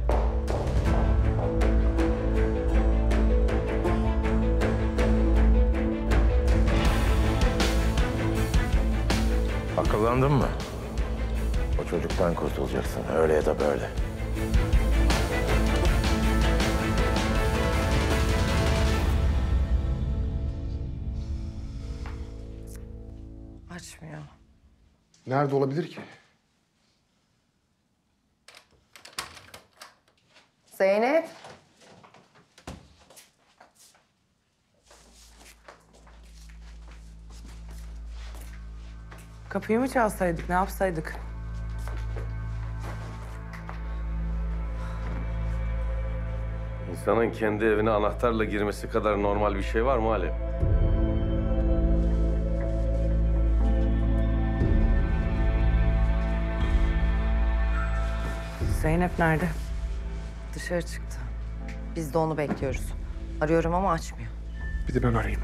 Akıllandın mı? O çocuktan kurtulacaksın öyle ya da böyle. Açmıyor. Nerede olabilir ki? Zeynep. Kapıyı mı çalsaydık, ne yapsaydık? İnsanın kendi evine anahtarla girmesi kadar normal bir şey var mı Alev? Zeynep nerede? Dışarı çıktı. Biz de onu bekliyoruz. Arıyorum ama açmıyor. Bir de ben arayayım.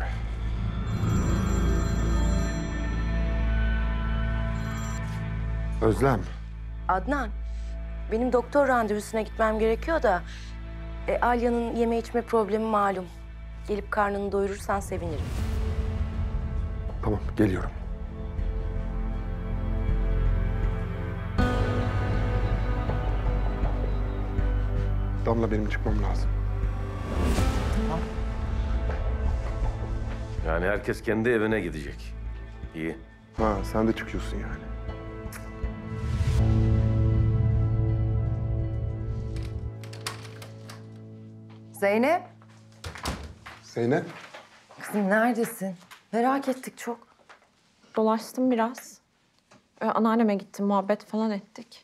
Özlem. Adnan, benim doktor randevusuna gitmem gerekiyor da... Alya'nın yeme içme problemi malum. Gelip karnını doyurursan sevinirim. Tamam, geliyorum. Damla benim çıkmam lazım. Yani herkes kendi evine gidecek. İyi. Ha, sen de çıkıyorsun yani. Zeynep. Zeynep. Kızım neredesin? Merak ettik çok. Dolaştım biraz. Anneanneme gittim, muhabbet falan ettik.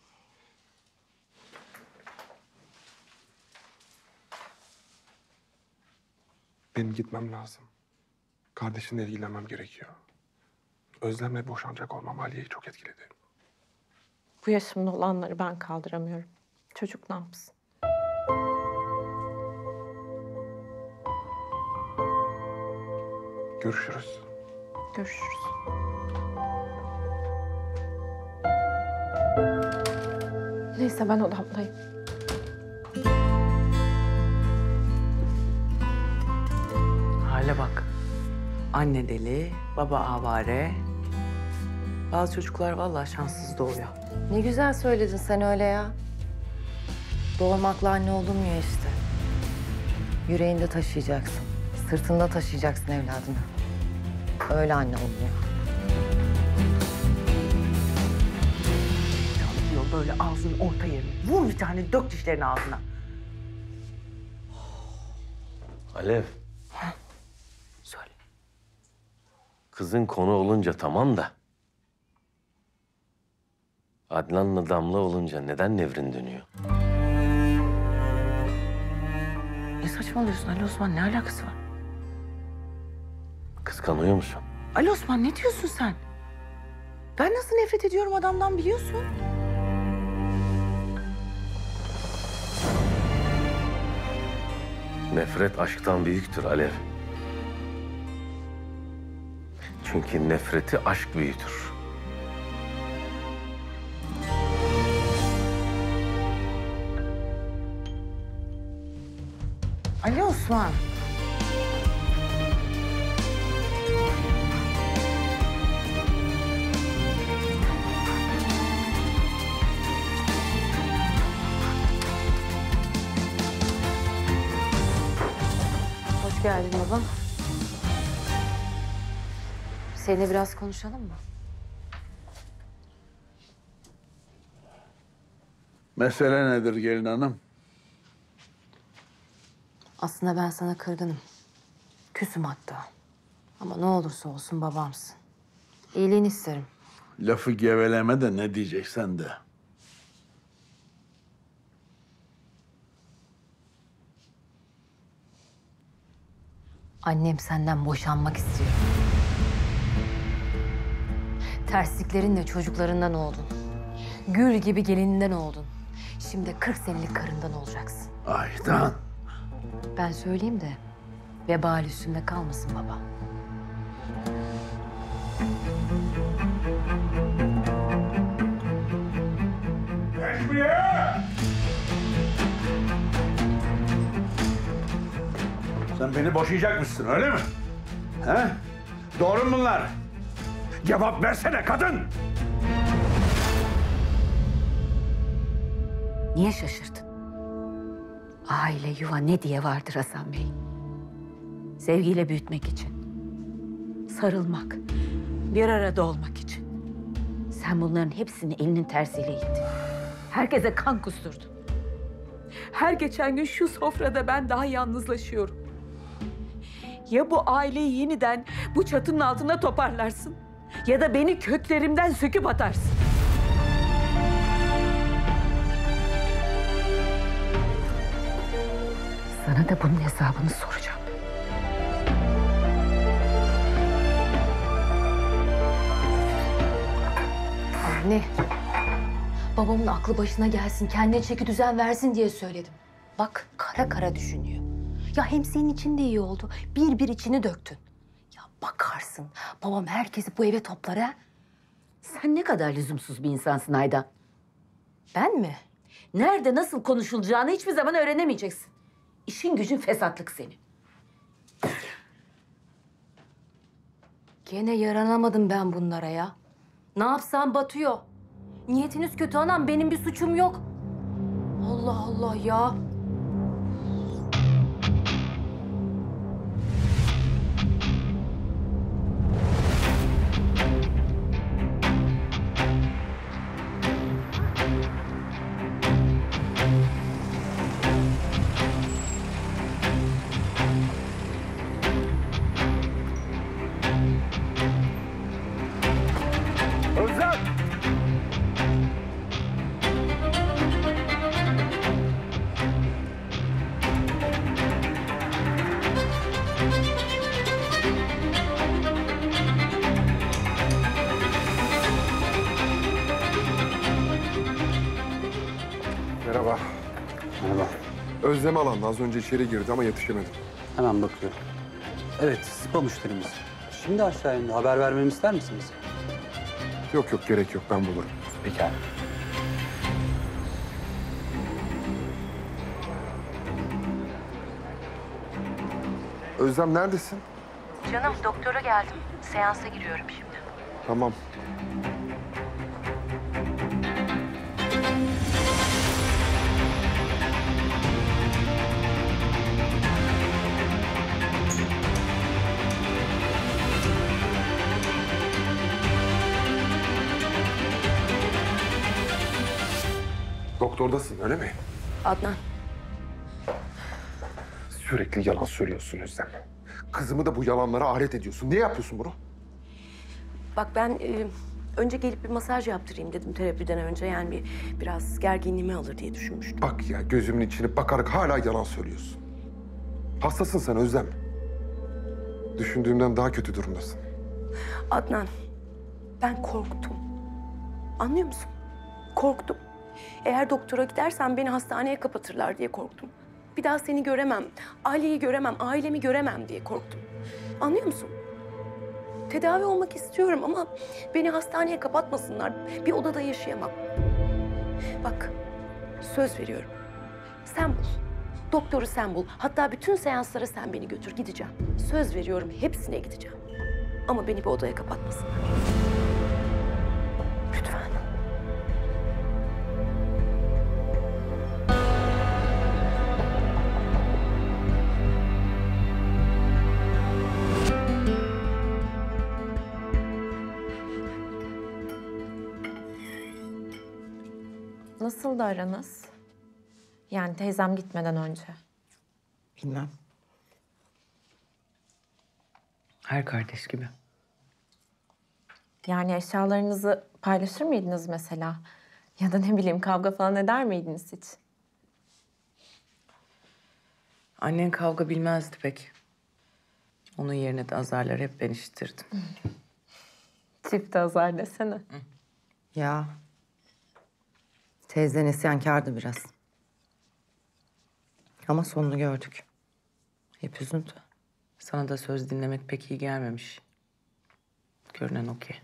Benim gitmem lazım. Kardeşinle ilgilenmem gerekiyor. Özlem'le boşanacak olmam Aliye'yi çok etkiledi. Bu yaşımda olanları ben kaldıramıyorum. Çocuk ne yapsın? Görüşürüz. Görüşürüz. Neyse ben odamdayım. Hale bak. Anne deli, baba avare. Bazı çocuklar vallahi şanssız doğuyor. Ne güzel söyledin sen öyle ya. Doğurmakla anne olunmuyor işte. Yüreğinde taşıyacaksın. Sırtında taşıyacaksın evladını. Öyle anne oluyor. Diyor böyle ağzının orta yerine. Vur bir tane, dök dişlerini ağzına. Alev. Söyle. Kızın konu olunca tamam da... Adnan'la Damla olunca neden nevrin dönüyor? Ne saçmalıyorsun Ali Osman? Ne alakası var? Kıskanıyor musun? Ali Osman ne diyorsun sen? Ben nasıl nefret ediyorum adamdan biliyorsun. Nefret aşktan büyüktür Alev. Çünkü nefreti aşk büyütür. Ali Osman. Hoş geldin babam. Seninle biraz konuşalım mı? Mesele nedir gelin hanım? Aslında ben sana kırgınım. Küsüm hatta. Ama ne olursa olsun babamsın. İyiliğini isterim. Lafı geveleme de ne diyeceksen de. Annem senden boşanmak istiyor. Tersliklerinle çocuklarından oldun. Gül gibi gelininden oldun. Şimdi 40 senelik karından olacaksın. Aydan. Ben söyleyeyim de vebal üstünde kalmasın baba. Sen beni boşayacakmışsın öyle mi? He? Doğru mu bunlar? Cevap versene kadın! Niye şaşırdın? Aile, yuva ne diye vardır Hasan Bey? Sevgiyle büyütmek için. Sarılmak, bir arada olmak için. Sen bunların hepsini elinin tersiyle ittin. Herkese kan kusturdun. Her geçen gün şu sofrada ben daha yalnızlaşıyorum. Ya bu aileyi yeniden bu çatının altına toparlarsın ya da beni köklerimden söküp atarsın. Sana da bunun hesabını soracağım. Anne, babamın aklı başına gelsin, kendine çeki düzen versin diye söyledim. Bak, kara kara düşünüyor. Ya hem senin için de iyi oldu. Bir içini döktün. Ya bakarsın, babam herkesi bu eve toplar ha. Sen ne kadar lüzumsuz bir insansın Aydan. Ben mi? Nerede nasıl konuşulacağını hiçbir zaman öğrenemeyeceksin. İşin gücün fesatlık senin. Gene yaranamadım ben bunlara ya. Ne yapsam batıyor. Niyetiniz kötü anam, benim bir suçum yok. Allah Allah ya. Özlem alandı. Az önce içeri girdi ama yetişemedim. Hemen bakıyorum. Evet, SPA müşterimiz. Şimdi aşağı indi. Haber vermemi ister misiniz? Yok yok, gerek yok. Ben bulurum. Pekala. Özlem neredesin? Canım doktora geldim. Seansa giriyorum şimdi. Tamam. Doktordasın öyle mi? Adnan, Sürekli yalan söylüyorsun Özlem. Kızımı da bu yalanlara alet ediyorsun. Niye yapıyorsun bunu? bak ben önce gelip bir masaj yaptırayım dedim terapiden önce. Yani biraz gerginliğimi alır diye düşünmüştüm. Bak ya, gözümün içine bakarak hala yalan söylüyorsun. Hastasın sen Özlem. Düşündüğümden daha kötü durumdasın. Adnan, ben korktum. Anlıyor musun? Korktum. Eğer doktora gidersem beni hastaneye kapatırlar diye korktum. Bir daha seni göremem, aileyi göremem, ailemi göremem diye korktum. Anlıyor musun? Tedavi olmak istiyorum ama beni hastaneye kapatmasınlar. Bir odada yaşayamam. Bak, söz veriyorum. Sen bul. Doktoru sen bul. Hatta bütün seanslara sen beni götür. Gideceğim. Söz veriyorum, hepsine gideceğim. Ama beni bir odaya kapatmasınlar. Lütfen. Nasıldı aranız? Yani teyzem gitmeden önce. Bilmem. Her kardeş gibi. Yani eşyalarınızı paylaşır mıydınız mesela? Ya da ne bileyim kavga falan eder miydiniz hiç? Annen kavga bilmezdi pek. Onun yerine de azarları hep ben işitirdim. Çift azar desene. Ya. Teyzen isyankardı biraz. Ama sonunu gördük. Hep üzüntü. Sana da söz dinlemek pek iyi gelmemiş. Görünen o ki.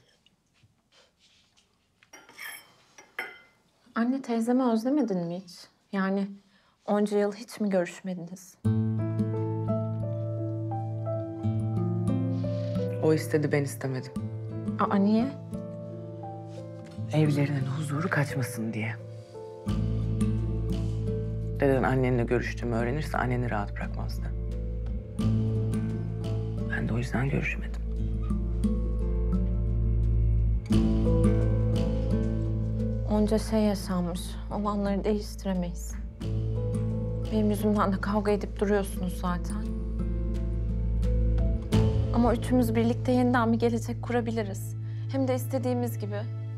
Anne teyzemi özlemedin mi hiç? Yani onca yıl hiç mi görüşmediniz? O istedi, ben istemedim. Aa niye? Evlerinin huzuru kaçmasın diye. Deden annenle görüştüğümü öğrenirse anneni rahat bırakmazdı. Ben de o yüzden görüşmedim. Onca şey yaşanmış. Olanları değiştiremeyiz. Benim yüzümden de kavga edip duruyorsunuz zaten. Ama üçümüz birlikte yeniden bir gelecek kurabiliriz. Hem de istediğimiz gibi.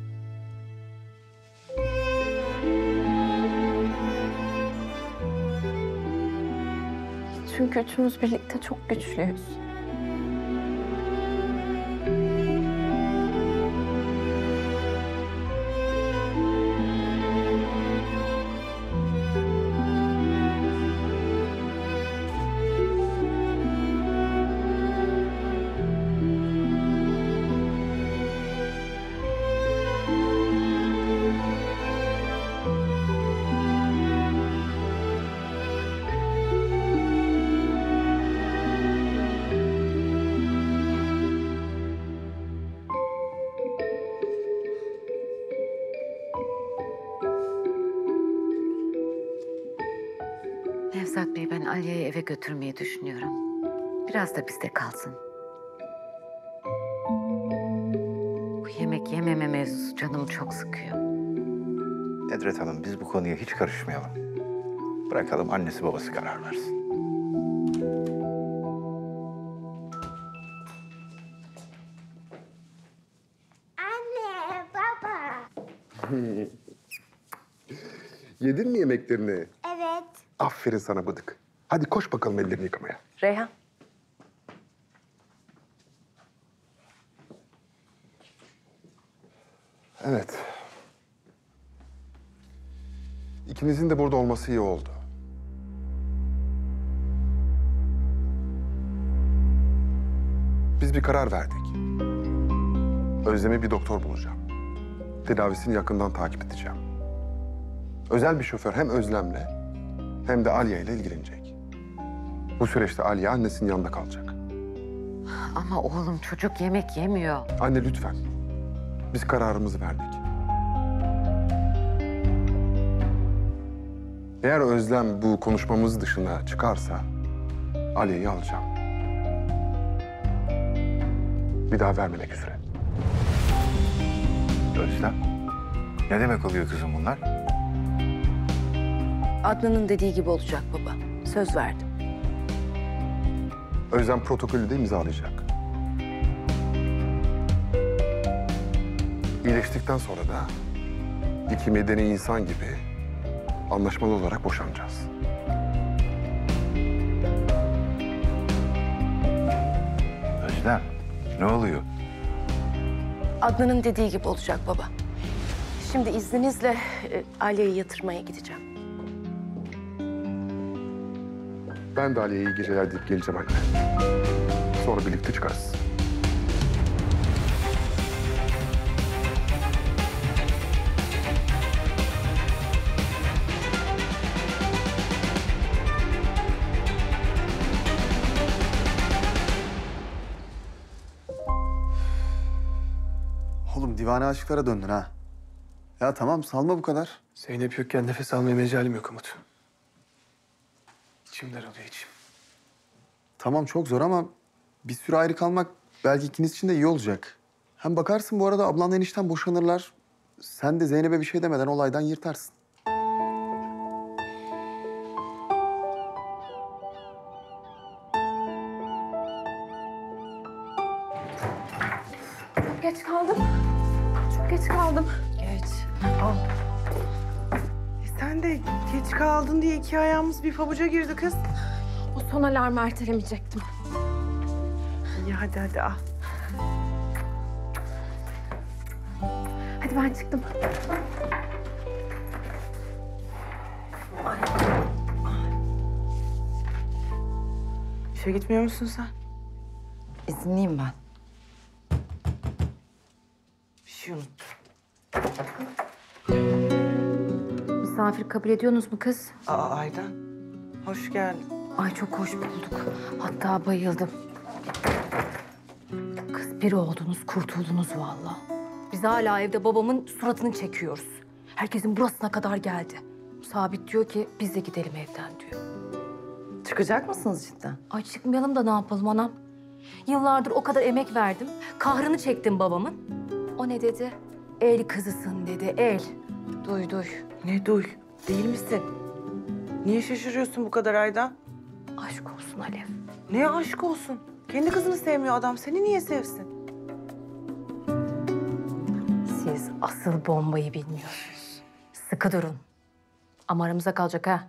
Çünkü üçümüz birlikte çok güçlüyüz. Nevzat Bey, ben Aliye'yi eve götürmeyi düşünüyorum. Biraz da bizde kalsın. Bu yemek yememe mevzusu canımı çok sıkıyor. Nedret Hanım, biz bu konuya hiç karışmayalım. Bırakalım annesi babası karar versin. Anne, baba. Yedin mi yemeklerini? Evet. Aferin sana bıdık. Hadi koş bakalım ellerini yıkamaya. Reyhan. Evet. İkinizin de burada olması iyi oldu. bir karar verdik. Özlem'e bir doktor bulacağım. Tedavisini yakından takip edeceğim. Özel bir şoför hem Özlem'le hem de Aliye ile ilgilenecek. Bu süreçte Aliye annesinin yanında kalacak. Ama oğlum çocuk yemek yemiyor. Anne lütfen. Biz kararımızı verdik. Eğer Özlem bu konuşmamız dışına çıkarsa Aliye'yi alacağım. Bir daha vermemek üzere. Özlem, ne demek oluyor kızım bunlar? Adnan'ın dediği gibi olacak baba. Söz verdim. Özlem protokolü de imzalayacak. İyileştikten sonra da iki medeni insan gibi anlaşmalı olarak boşanacağız. Özlem, ne oluyor? Adnan'ın dediği gibi olacak baba. Şimdi izninizle Aliye'yi yatırmaya gideceğim. Ben de Aliye'ye iyi geceler deyip geleceğim anne. Sonra birlikte çıkarız. Oğlum divane aşıklara döndün ha. Ya tamam salma bu kadar. Zeynep yokken nefes almaya mecalim yok Umut. İçimden oluyor içim. Tamam çok zor ama bir süre ayrı kalmak belki ikiniz için de iyi olacak. Hem bakarsın bu arada ablanla enişten boşanırlar. Sen de Zeynep'e bir şey demeden olaydan yırtarsın. Geç kaldım. Çok geç kaldım. Geç. Al. Sen de geç kaldın diye iki ayağımız bir pabuca girdi kız. O son alarmı ertelemeyecektim. İyi hadi al. Hadi ben çıktım. İşe gitmiyor musun sen? İzinliyim ben. Bir şey unuttum. Misafir kabul ediyorsunuz mu kız? Aydan, hoş geldin. Ay çok hoş bulduk. Hatta bayıldım. Kız bir oldunuz, kurtuldunuz vallahi. Biz hala evde babamın suratını çekiyoruz. Herkesin burasına kadar geldi. Sabit diyor ki biz de gidelim evden diyor. Çıkacak mısınız cidden? Ay çıkmayalım da ne yapalım anam? Yıllardır o kadar emek verdim. Kahrını çektim babamın. O ne dedi? El kızısın dedi, el. Duy duy. Ne duy? Değil misin? Niye şaşırıyorsun bu kadar Aydan? Aşk olsun Alev. Ne aşk olsun? Kendi kızını sevmiyor adam. Seni niye sevsin? Siz asıl bombayı bilmiyorsunuz. Sıkı durun. Ama aramıza kalacak ha.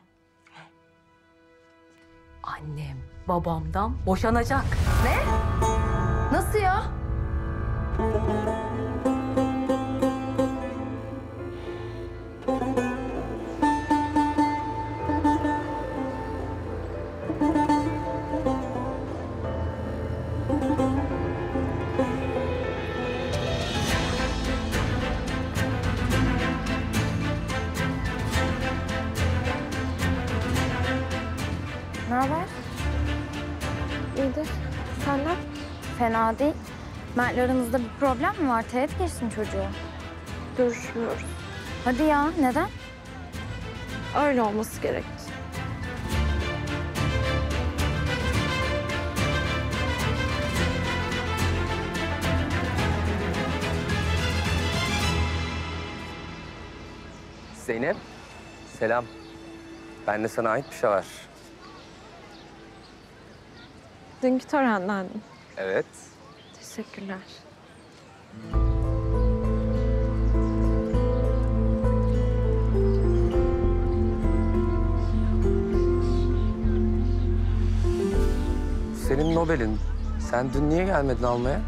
Annem babamdan boşanacak. Ne? Nasıl ya? Ne haber? İyidir. Senden? Fena değil. Mert'le aranızda bir problem mi var? Teğet geçtin çocuğu. Görüşmüyoruz. Hadi ya, neden? Öyle olması gerekti. Zeynep, selam. Bende sana ait bir şey var. Dünkü törenden mi? Evet. Teşekkürler. Senin Nobel'in. Sen dün niye gelmedin almaya?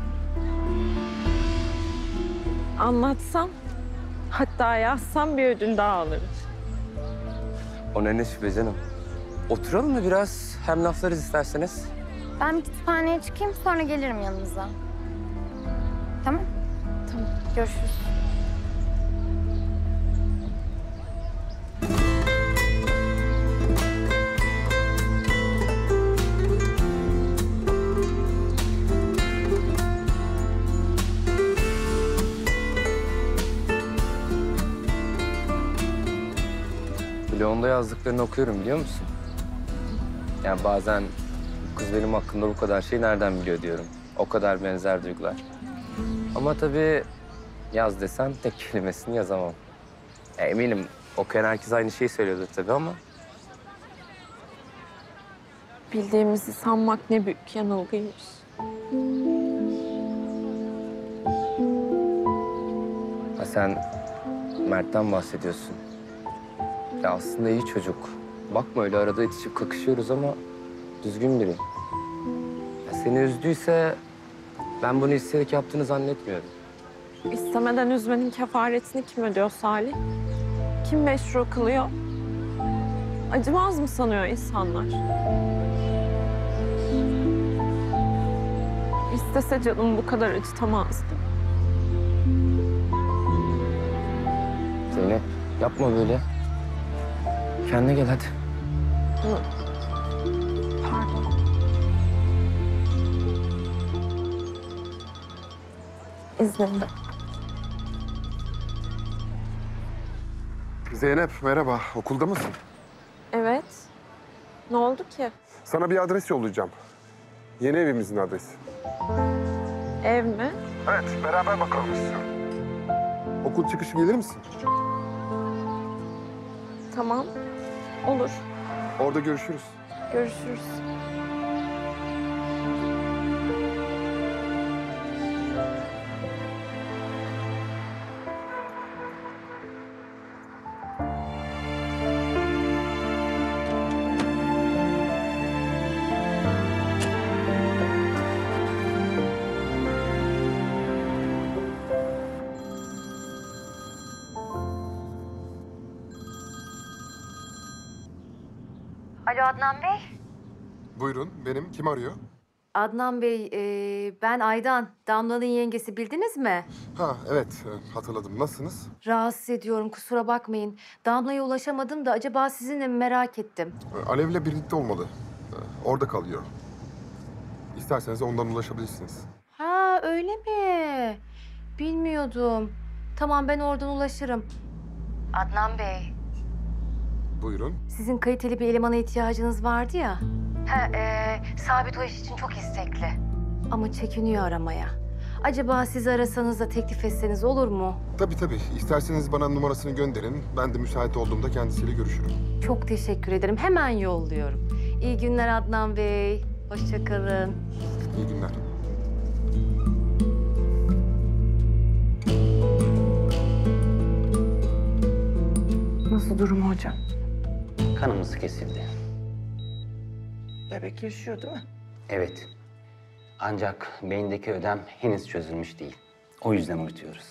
Anlatsam, hatta yazsam bir ödül daha alırım. O ne nesibe canım. Oturalım mı biraz? Hem laflarız isterseniz. Ben bir kütüphaneye çıkayım, sonra gelirim yanınıza. Tamam? Tamam. Görüşürüz. Leon'da yazdıklarını okuyorum biliyor musun? Yani bazen bu kız benim hakkımda bu kadar şey nereden biliyor diyorum. O kadar benzer duygular. Ama tabii yaz desem tek kelimesini yazamam. Ya eminim okuyan herkes aynı şeyi söylüyordur tabii ama... Bildiğimizi sanmak ne büyük yanılgıymış. Ha sen Mert'ten bahsediyorsun. Ya aslında iyi çocuk. Bakma öyle arada itişip kakışıyoruz ama düzgün biri. Ya seni üzdüyse ben bunu isteyerek yaptığını zannetmiyorum. İstemeden üzmenin kefaretini kim ödüyor Salih? Kim meşru kılıyor? Acımaz mı sanıyor insanlar? İstese canım bu kadar acıtamazdı. Zeynep yapma böyle. Kendine gel hadi. Pardon. İzninle. Zeynep merhaba. Okulda mısın? Evet. Ne oldu ki? Sana bir adres yollayacağım. Yeni evimizin adresi. Ev mi? Evet, beraber bakalım istiyorum. Okul çıkışı gelir misin? Tamam. Olur. Orada görüşürüz. Görüşürüz. Alo Adnan Bey. Buyurun, benim. Kim arıyor? Adnan Bey, ben Aydan. Damla'nın yengesi, bildiniz mi? Ha, evet. Hatırladım. Nasılsınız? Rahatsız ediyorum, kusura bakmayın. Damla'ya ulaşamadım da acaba sizinle mi merak ettim. Alev'le birlikte olmalı. Orada kalıyor. İsterseniz ondan ulaşabilirsiniz. Ha, öyle mi? Bilmiyordum. Tamam, ben oradan ulaşırım. Adnan Bey. Buyurun. Sizin kaliteli bir elemana ihtiyacınız vardı ya. Sabit o iş için çok istekli. Ama çekiniyor aramaya. Acaba sizi arasanız da teklif etseniz olur mu? Tabii tabii. İsterseniz bana numarasını gönderin. Ben de müsait olduğumda kendisiyle görüşürüm. Çok teşekkür ederim. Hemen yolluyorum. İyi günler Adnan Bey. Hoşça kalın. İyi günler. Nasıl durumu hocam? Kanımız kesildi. Bebek yaşıyor değil mi? Evet. Ancak beyindeki ödem henüz çözülmüş değil. O yüzden uyutuyoruz.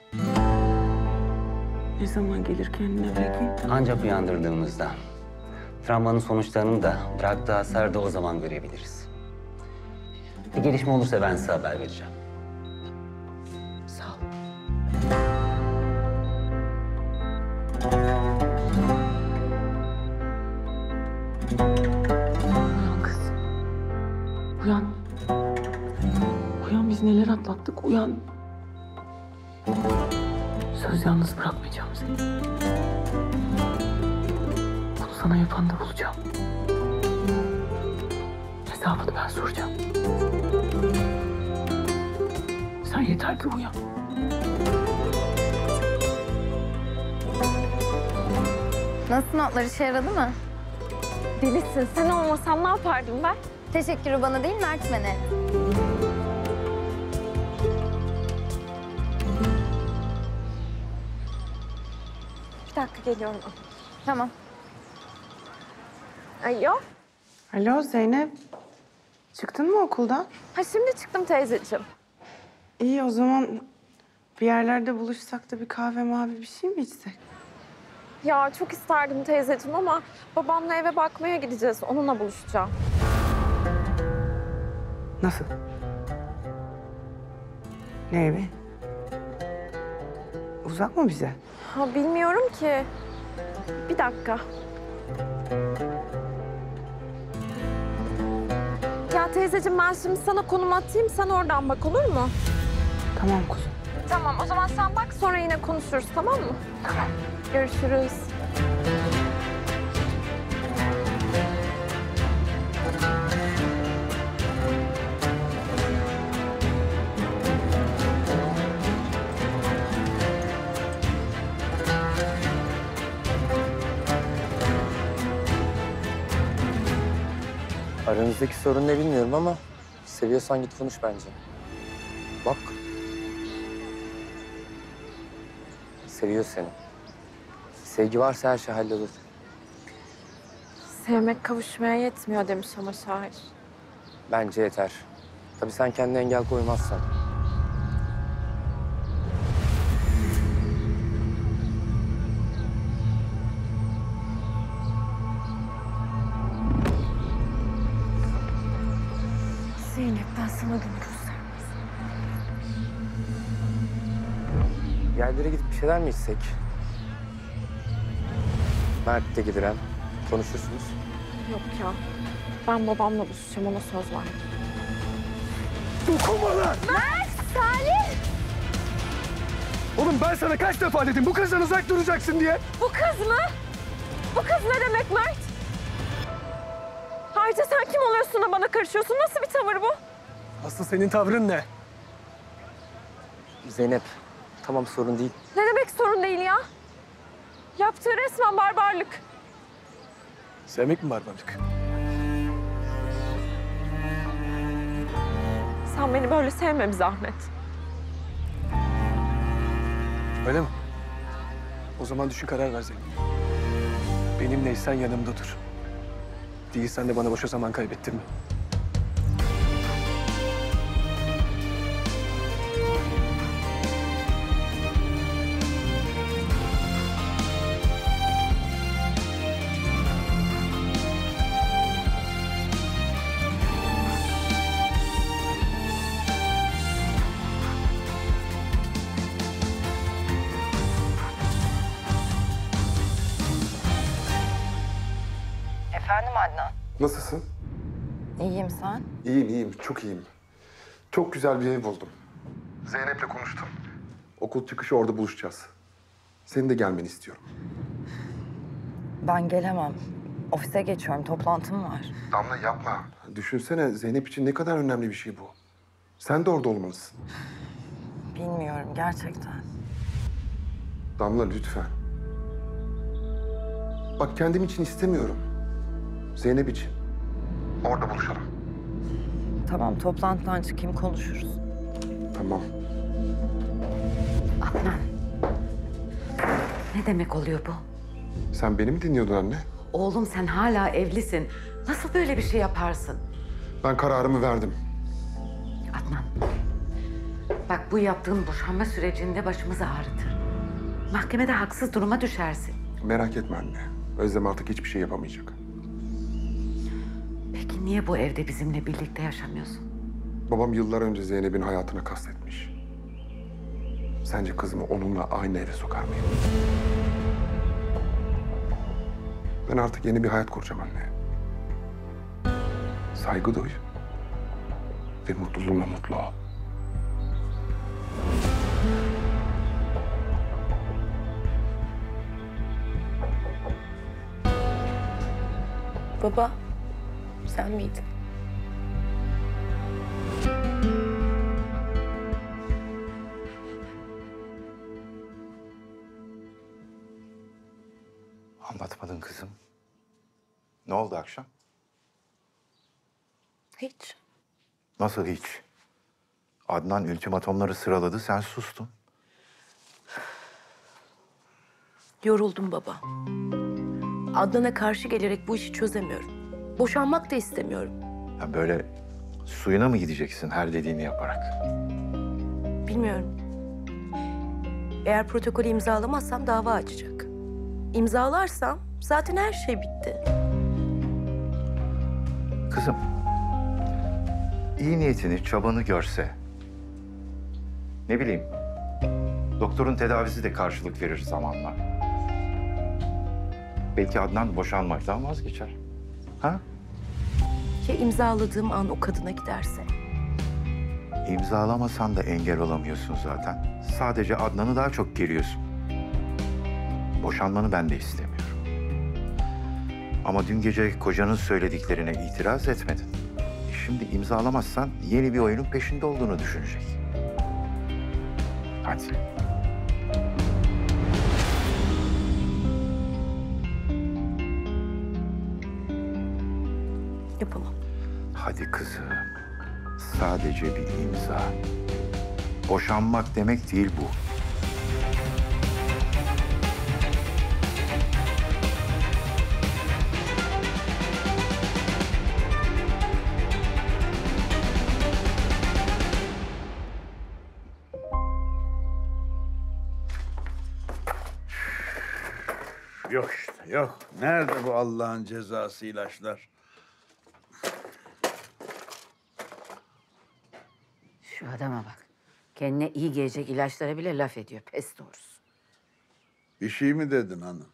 Ne zaman gelir kendine peki? Ancak uyandırdığımızda. Travmanın sonuçlarını da bıraktığı hasar da o zaman görebiliriz. Bir gelişme olursa ben size haber vereceğim. Sağ ol. Uyan kız. Uyan. Uyan, biz neler atlattık, uyan. Söz yalnız bırakmayacağım seni. Bunu sana yapanı da bulacağım. Hesabını ben soracağım. Sen yeter ki uyan. Nasıl, notlar işe yaradı mı? Delisin. Sen olmasan ne yapardım ben? Teşekkürü bana değil, Mertmen'e. Bir dakika geliyorum. Tamam. Alo. Alo Zeynep. Çıktın mı okuldan? Ha şimdi çıktım teyzeciğim. İyi, o zaman bir yerlerde buluşsak da bir kahve mavi bir şey mi içsek? Ya çok isterdim teyzeciğim ama babamla eve bakmaya gideceğiz. Onunla buluşacağım. Nasıl? Ne evi? Uzak mı bize? Ha bilmiyorum ki. Bir dakika. Ya teyzeciğim ben şimdi sana konum atayım. Sen oradan bak olur mu? Tamam kuzum. Tamam o zaman sen bak sonra yine konuşuruz tamam mı? Tamam. Görüşürüz. Aranızdaki sorun ne bilmiyorum ama seviyorsan git konuş bence. Bak. Seviyor seni. Sevgi varsa her şey hallolur. Sevmek kavuşmaya yetmiyor demiş ama şair. Bence yeter. Tabii sen kendine engel koymazsan. Zeynep ben sana günü göstermez. Yerlere gidip bir şeyler mi içsek? Mert de gider hem. Konuşursunuz. Yok ya. Ben babamla buluşacağım ona söz verdim. Dokunma lan! Mert! Salih! Oğlum ben sana kaç defa dedim bu kızdan uzak duracaksın diye. Bu kız mı? Bu kız ne demek Mert? Ayrıca sen kim oluyorsun da bana karışıyorsun? Nasıl bir tavır bu? Asıl senin tavrın ne? Zeynep, tamam sorun değil. Ne demek sorun değil ya? Yaptığı resmen barbarlık. Sevmek mi barbarlık? Sen beni böyle sevme bir zahmet. Öyle mi? O zaman düşün karar ver Zeynep. Benimleysen yanımda dur. Değilsen de bana boşa zaman kaybettirme. Efendim Adnan? Nasılsın? İyiyim sen? İyiyim, iyiyim. Çok iyiyim. Çok güzel bir ev buldum. Zeynep'le konuştum. Okul çıkışı orada buluşacağız. Senin de gelmeni istiyorum. Ben gelemem. Ofise geçiyorum, toplantım var. Damla yapma. Düşünsene Zeynep için ne kadar önemli bir şey bu. Sen de orada olmalısın. Bilmiyorum gerçekten. Damla lütfen. Bak kendim için istemiyorum. Zeynep için. Orada buluşalım. Tamam toplantıdan çıkayım konuşuruz. Tamam. Adnan. Ne demek oluyor bu? Sen beni mi dinliyordun anne? Oğlum sen hala evlisin. Nasıl böyle bir şey yaparsın? Ben kararımı verdim. Adnan. Bak bu yaptığın boşanma sürecinde başımızı ağrıtır. Mahkemede haksız duruma düşersin. Merak etme anne. Özlem artık hiçbir şey yapamayacak. Peki niye bu evde bizimle birlikte yaşamıyorsun? Babam yıllar önce Zeynep'in hayatına kastetmiş. Sence kızımı onunla aynı eve sokar mıyım? Ben artık yeni bir hayat kuracağım anne. Saygı duy. Ve mutluluğumla mutlu ol. Baba, sen miydin? Anlatmadın kızım. Ne oldu akşam? Hiç. Nasıl hiç? Adnan ultimatomları sıraladı, sen sustun. Yoruldum baba. Adnan'a karşı gelerek bu işi çözemiyorum. Boşanmak da istemiyorum. Ya böyle suyuna mı gideceksin her dediğini yaparak? Bilmiyorum. Eğer protokolü imzalamazsam dava açacak. İmzalarsam zaten her şey bitti. Kızım, iyi niyetini, çabanı görse, ne bileyim, doktorun tedavisi de karşılık verir zamanla. Belki Adnan boşanmaktan vazgeçer. Ha? Ya imzaladığım an o kadına giderse? İmzalamasan da engel olamıyorsun zaten. Sadece Adnan'ı daha çok geriyorsun. Boşanmanı ben de istemiyorum. Ama dün gece kocanın söylediklerine itiraz etmedin. Şimdi imzalamazsan yeni bir oyunun peşinde olduğunu düşünecek. Hadi. Yapamam. Hadi kızım. Sadece bir imza. Boşanmak demek değil bu. Yok işte, yok. Nerede bu Allah'ın cezası ilaçlar? Şu adama bak. Kendine iyi gelecek ilaçlara bile laf ediyor. Pes doğrusu. Bir şey mi dedin hanım?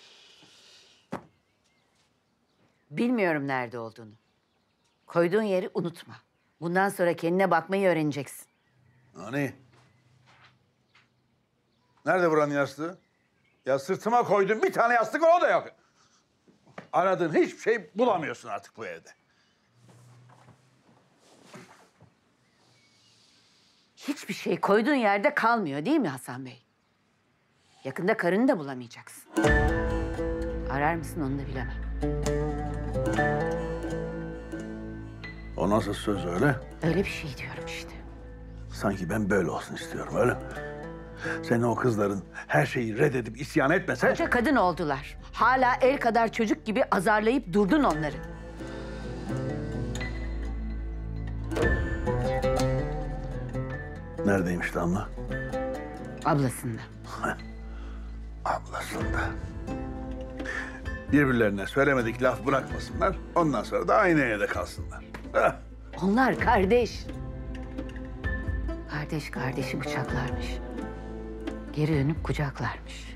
Bilmiyorum nerede olduğunu. Koyduğun yeri unutma. Bundan sonra kendine bakmayı öğreneceksin. Hani? Nerede buranın yastığı? Ya sırtıma koydum bir tane yastık o da yok. Aradığın hiçbir şey bulamıyorsun artık bu evde. Hiçbir şey koyduğun yerde kalmıyor değil mi Hasan Bey? Yakında karını da bulamayacaksın. Arar mısın onu da bilemem. O nasıl söz öyle? Öyle bir şey diyorum işte. Sanki ben böyle olsun istiyorum öyle mi? Senin o kızların her şeyi reddedip isyan etmese... Koca kadın oldular. Hala el kadar çocuk gibi azarlayıp durdun onları. Neredeymiş Damla? Ablasında. Ablasında. Birbirlerine söylemedik laf bırakmasınlar. Ondan sonra da aynı evde kalsınlar. Heh. Onlar kardeş. Kardeş kardeşi bıçaklarmış. Geri dönüp kucaklarmış.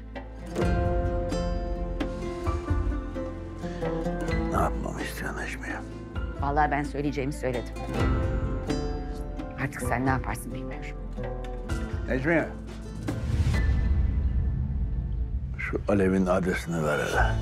Ne yapmamı istiyorsun Necmiye? Vallahi ben söyleyeceğimi söyledim. Artık sen ne yaparsın bilmiyorum. Necmiye. Şu Alev'in adresini ver hele.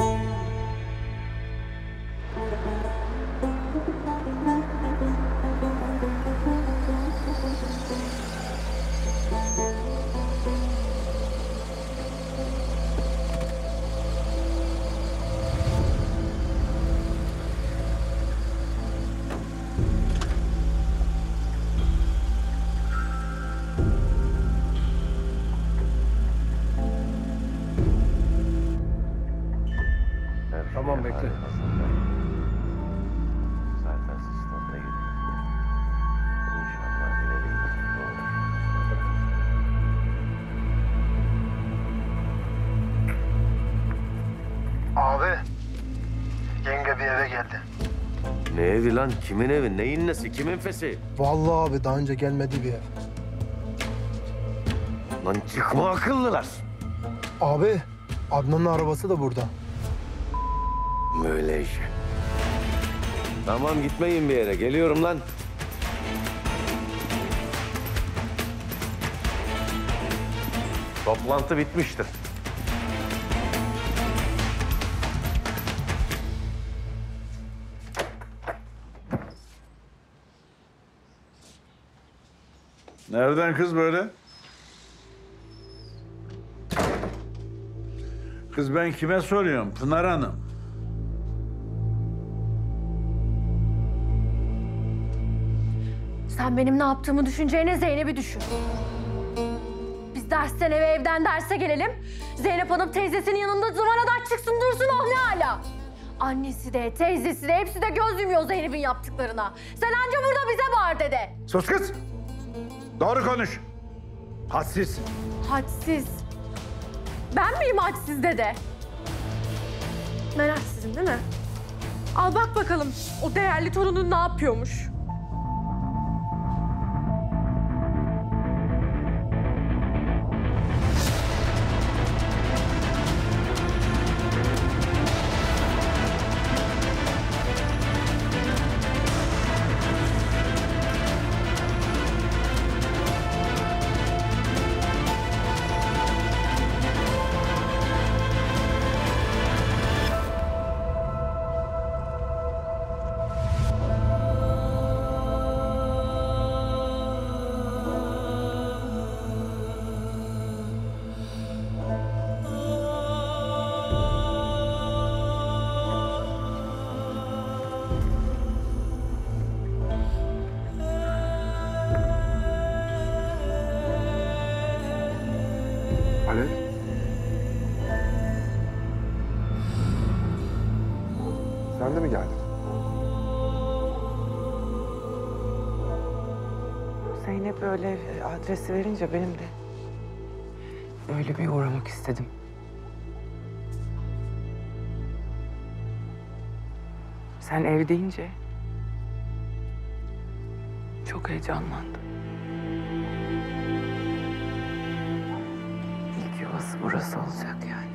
Tamam bekle. Zaten sistemde gidiyor. İnşallah ileri olur. Abi, yenge bir eve geldi. Ne evi lan? Kimin evi? Neyin nesi? Kimin fesi? Vallahi abi daha önce gelmedi bir ev. Lan çıkma akıllılar. Abi, Adnan'ın arabası da burada. Böyle işi. Tamam gitmeyin bir yere. Geliyorum lan. Toplantı bitmiştir. Nereden kız böyle? Kız ben kime soruyorum? Pınar Hanım. Sen benim ne yaptığımı düşüneceğine Zeynep'i düşün. Biz dersten eve, evden derse gelelim. Zeynep Hanım teyzesinin yanında zamana kadar çıksın dursun oh ne hala. Annesi de, teyzesi de hepsi de göz yumuyor Zeynep'in yaptıklarına. Sen anca burada bize bağır dede. Sus kız! Doğru konuş. Hadsiz. Hadsiz. Ben miyim hadsiz dede? Ben hadsizim değil mi? Al bak bakalım o değerli torunun ne yapıyormuş. Alev? Sen de mi geldin? Zeynep öyle adresi verince benim de öyle bir uğramak istedim. Sen ev deyince çok heyecanlandım. İlk yuvası burası olacak yani.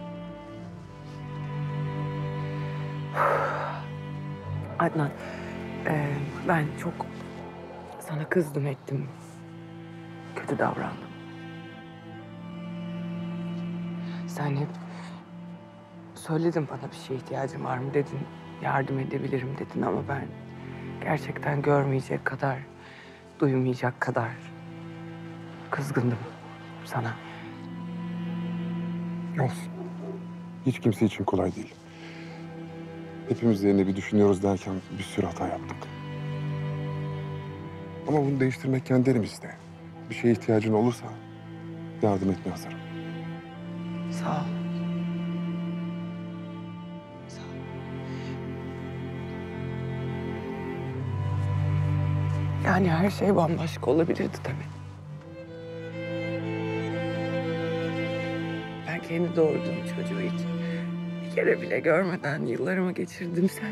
Adnan, ben çok sana kızdım ettim. Kötü davrandım. Sen hep söyledin bana bir şeye ihtiyacım var mı dedin. Yardım edebilirim dedin ama ben gerçekten görmeyecek kadar, duymayacak kadar kızgındım sana. Olsun. Hiç kimse için kolay değil. Hepimiz Zeynep'i düşünüyoruz derken bir sürü hata yaptık. Ama bunu değiştirmek kendi elimizde. Bir şeye ihtiyacın olursa yardım etmeye hazırım. Sağ ol. Yani her şey bambaşka olabilirdi tabii. Ben kendi doğurduğum çocuğu hiç bir kere bile görmeden yıllarımı geçirdim sen.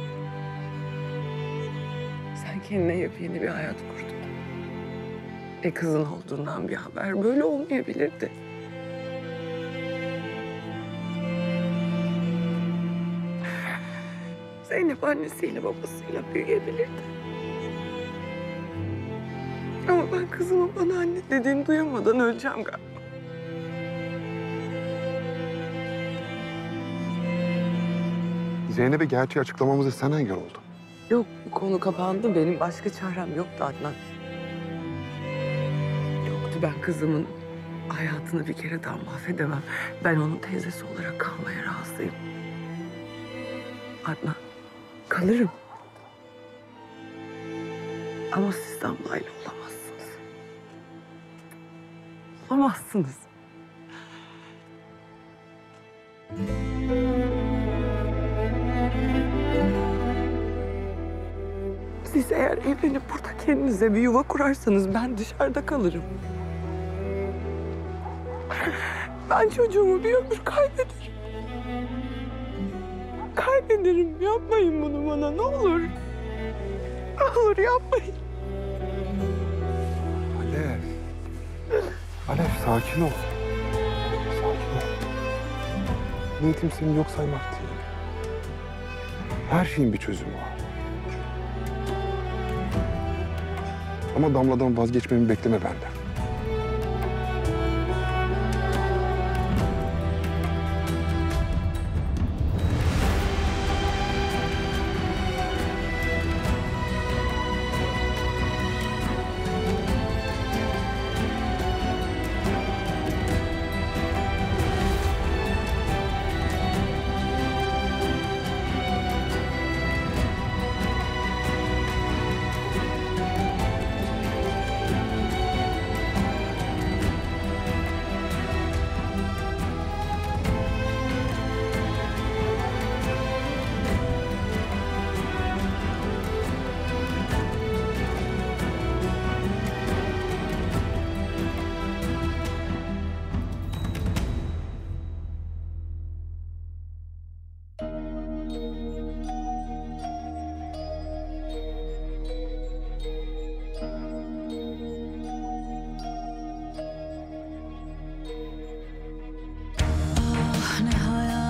Sen kendine yepyeni bir hayat kurdun. Kızın olduğundan bir haber böyle olmayabilirdi. Zeynep annesiyle babasıyla büyüyebilirdi. Ama ben kızımın bana anne dediğini duyamadan öleceğim galiba. Zeynep'e gerçeği açıklamamıza sen engel oldun. Yok, bu konu kapandı. Benim başka çarem yoktu Adnan. Yoktu, ben kızımın hayatını bir kere daha mahvedemem. Ben onun teyzesi olarak kalmaya razıyım. Adnan, kalırım. Ama siz Damla'yla olamazsınız. Olamazsınız. Siz eğer evlenip burada kendinize bir yuva kurarsanız ben dışarıda kalırım. Ben çocuğumu bir ömür kaybederim. Kaybederim. Yapmayın bunu bana, ne olur. Ne olur yapmayın. Alev. Alev sakin ol. Sakin ol. Niyetim seni yok saymak değil. Her şeyin bir çözümü var. Ama Damla'dan vazgeçmemi bekleme benden.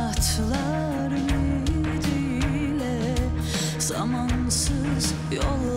Zamansız yollar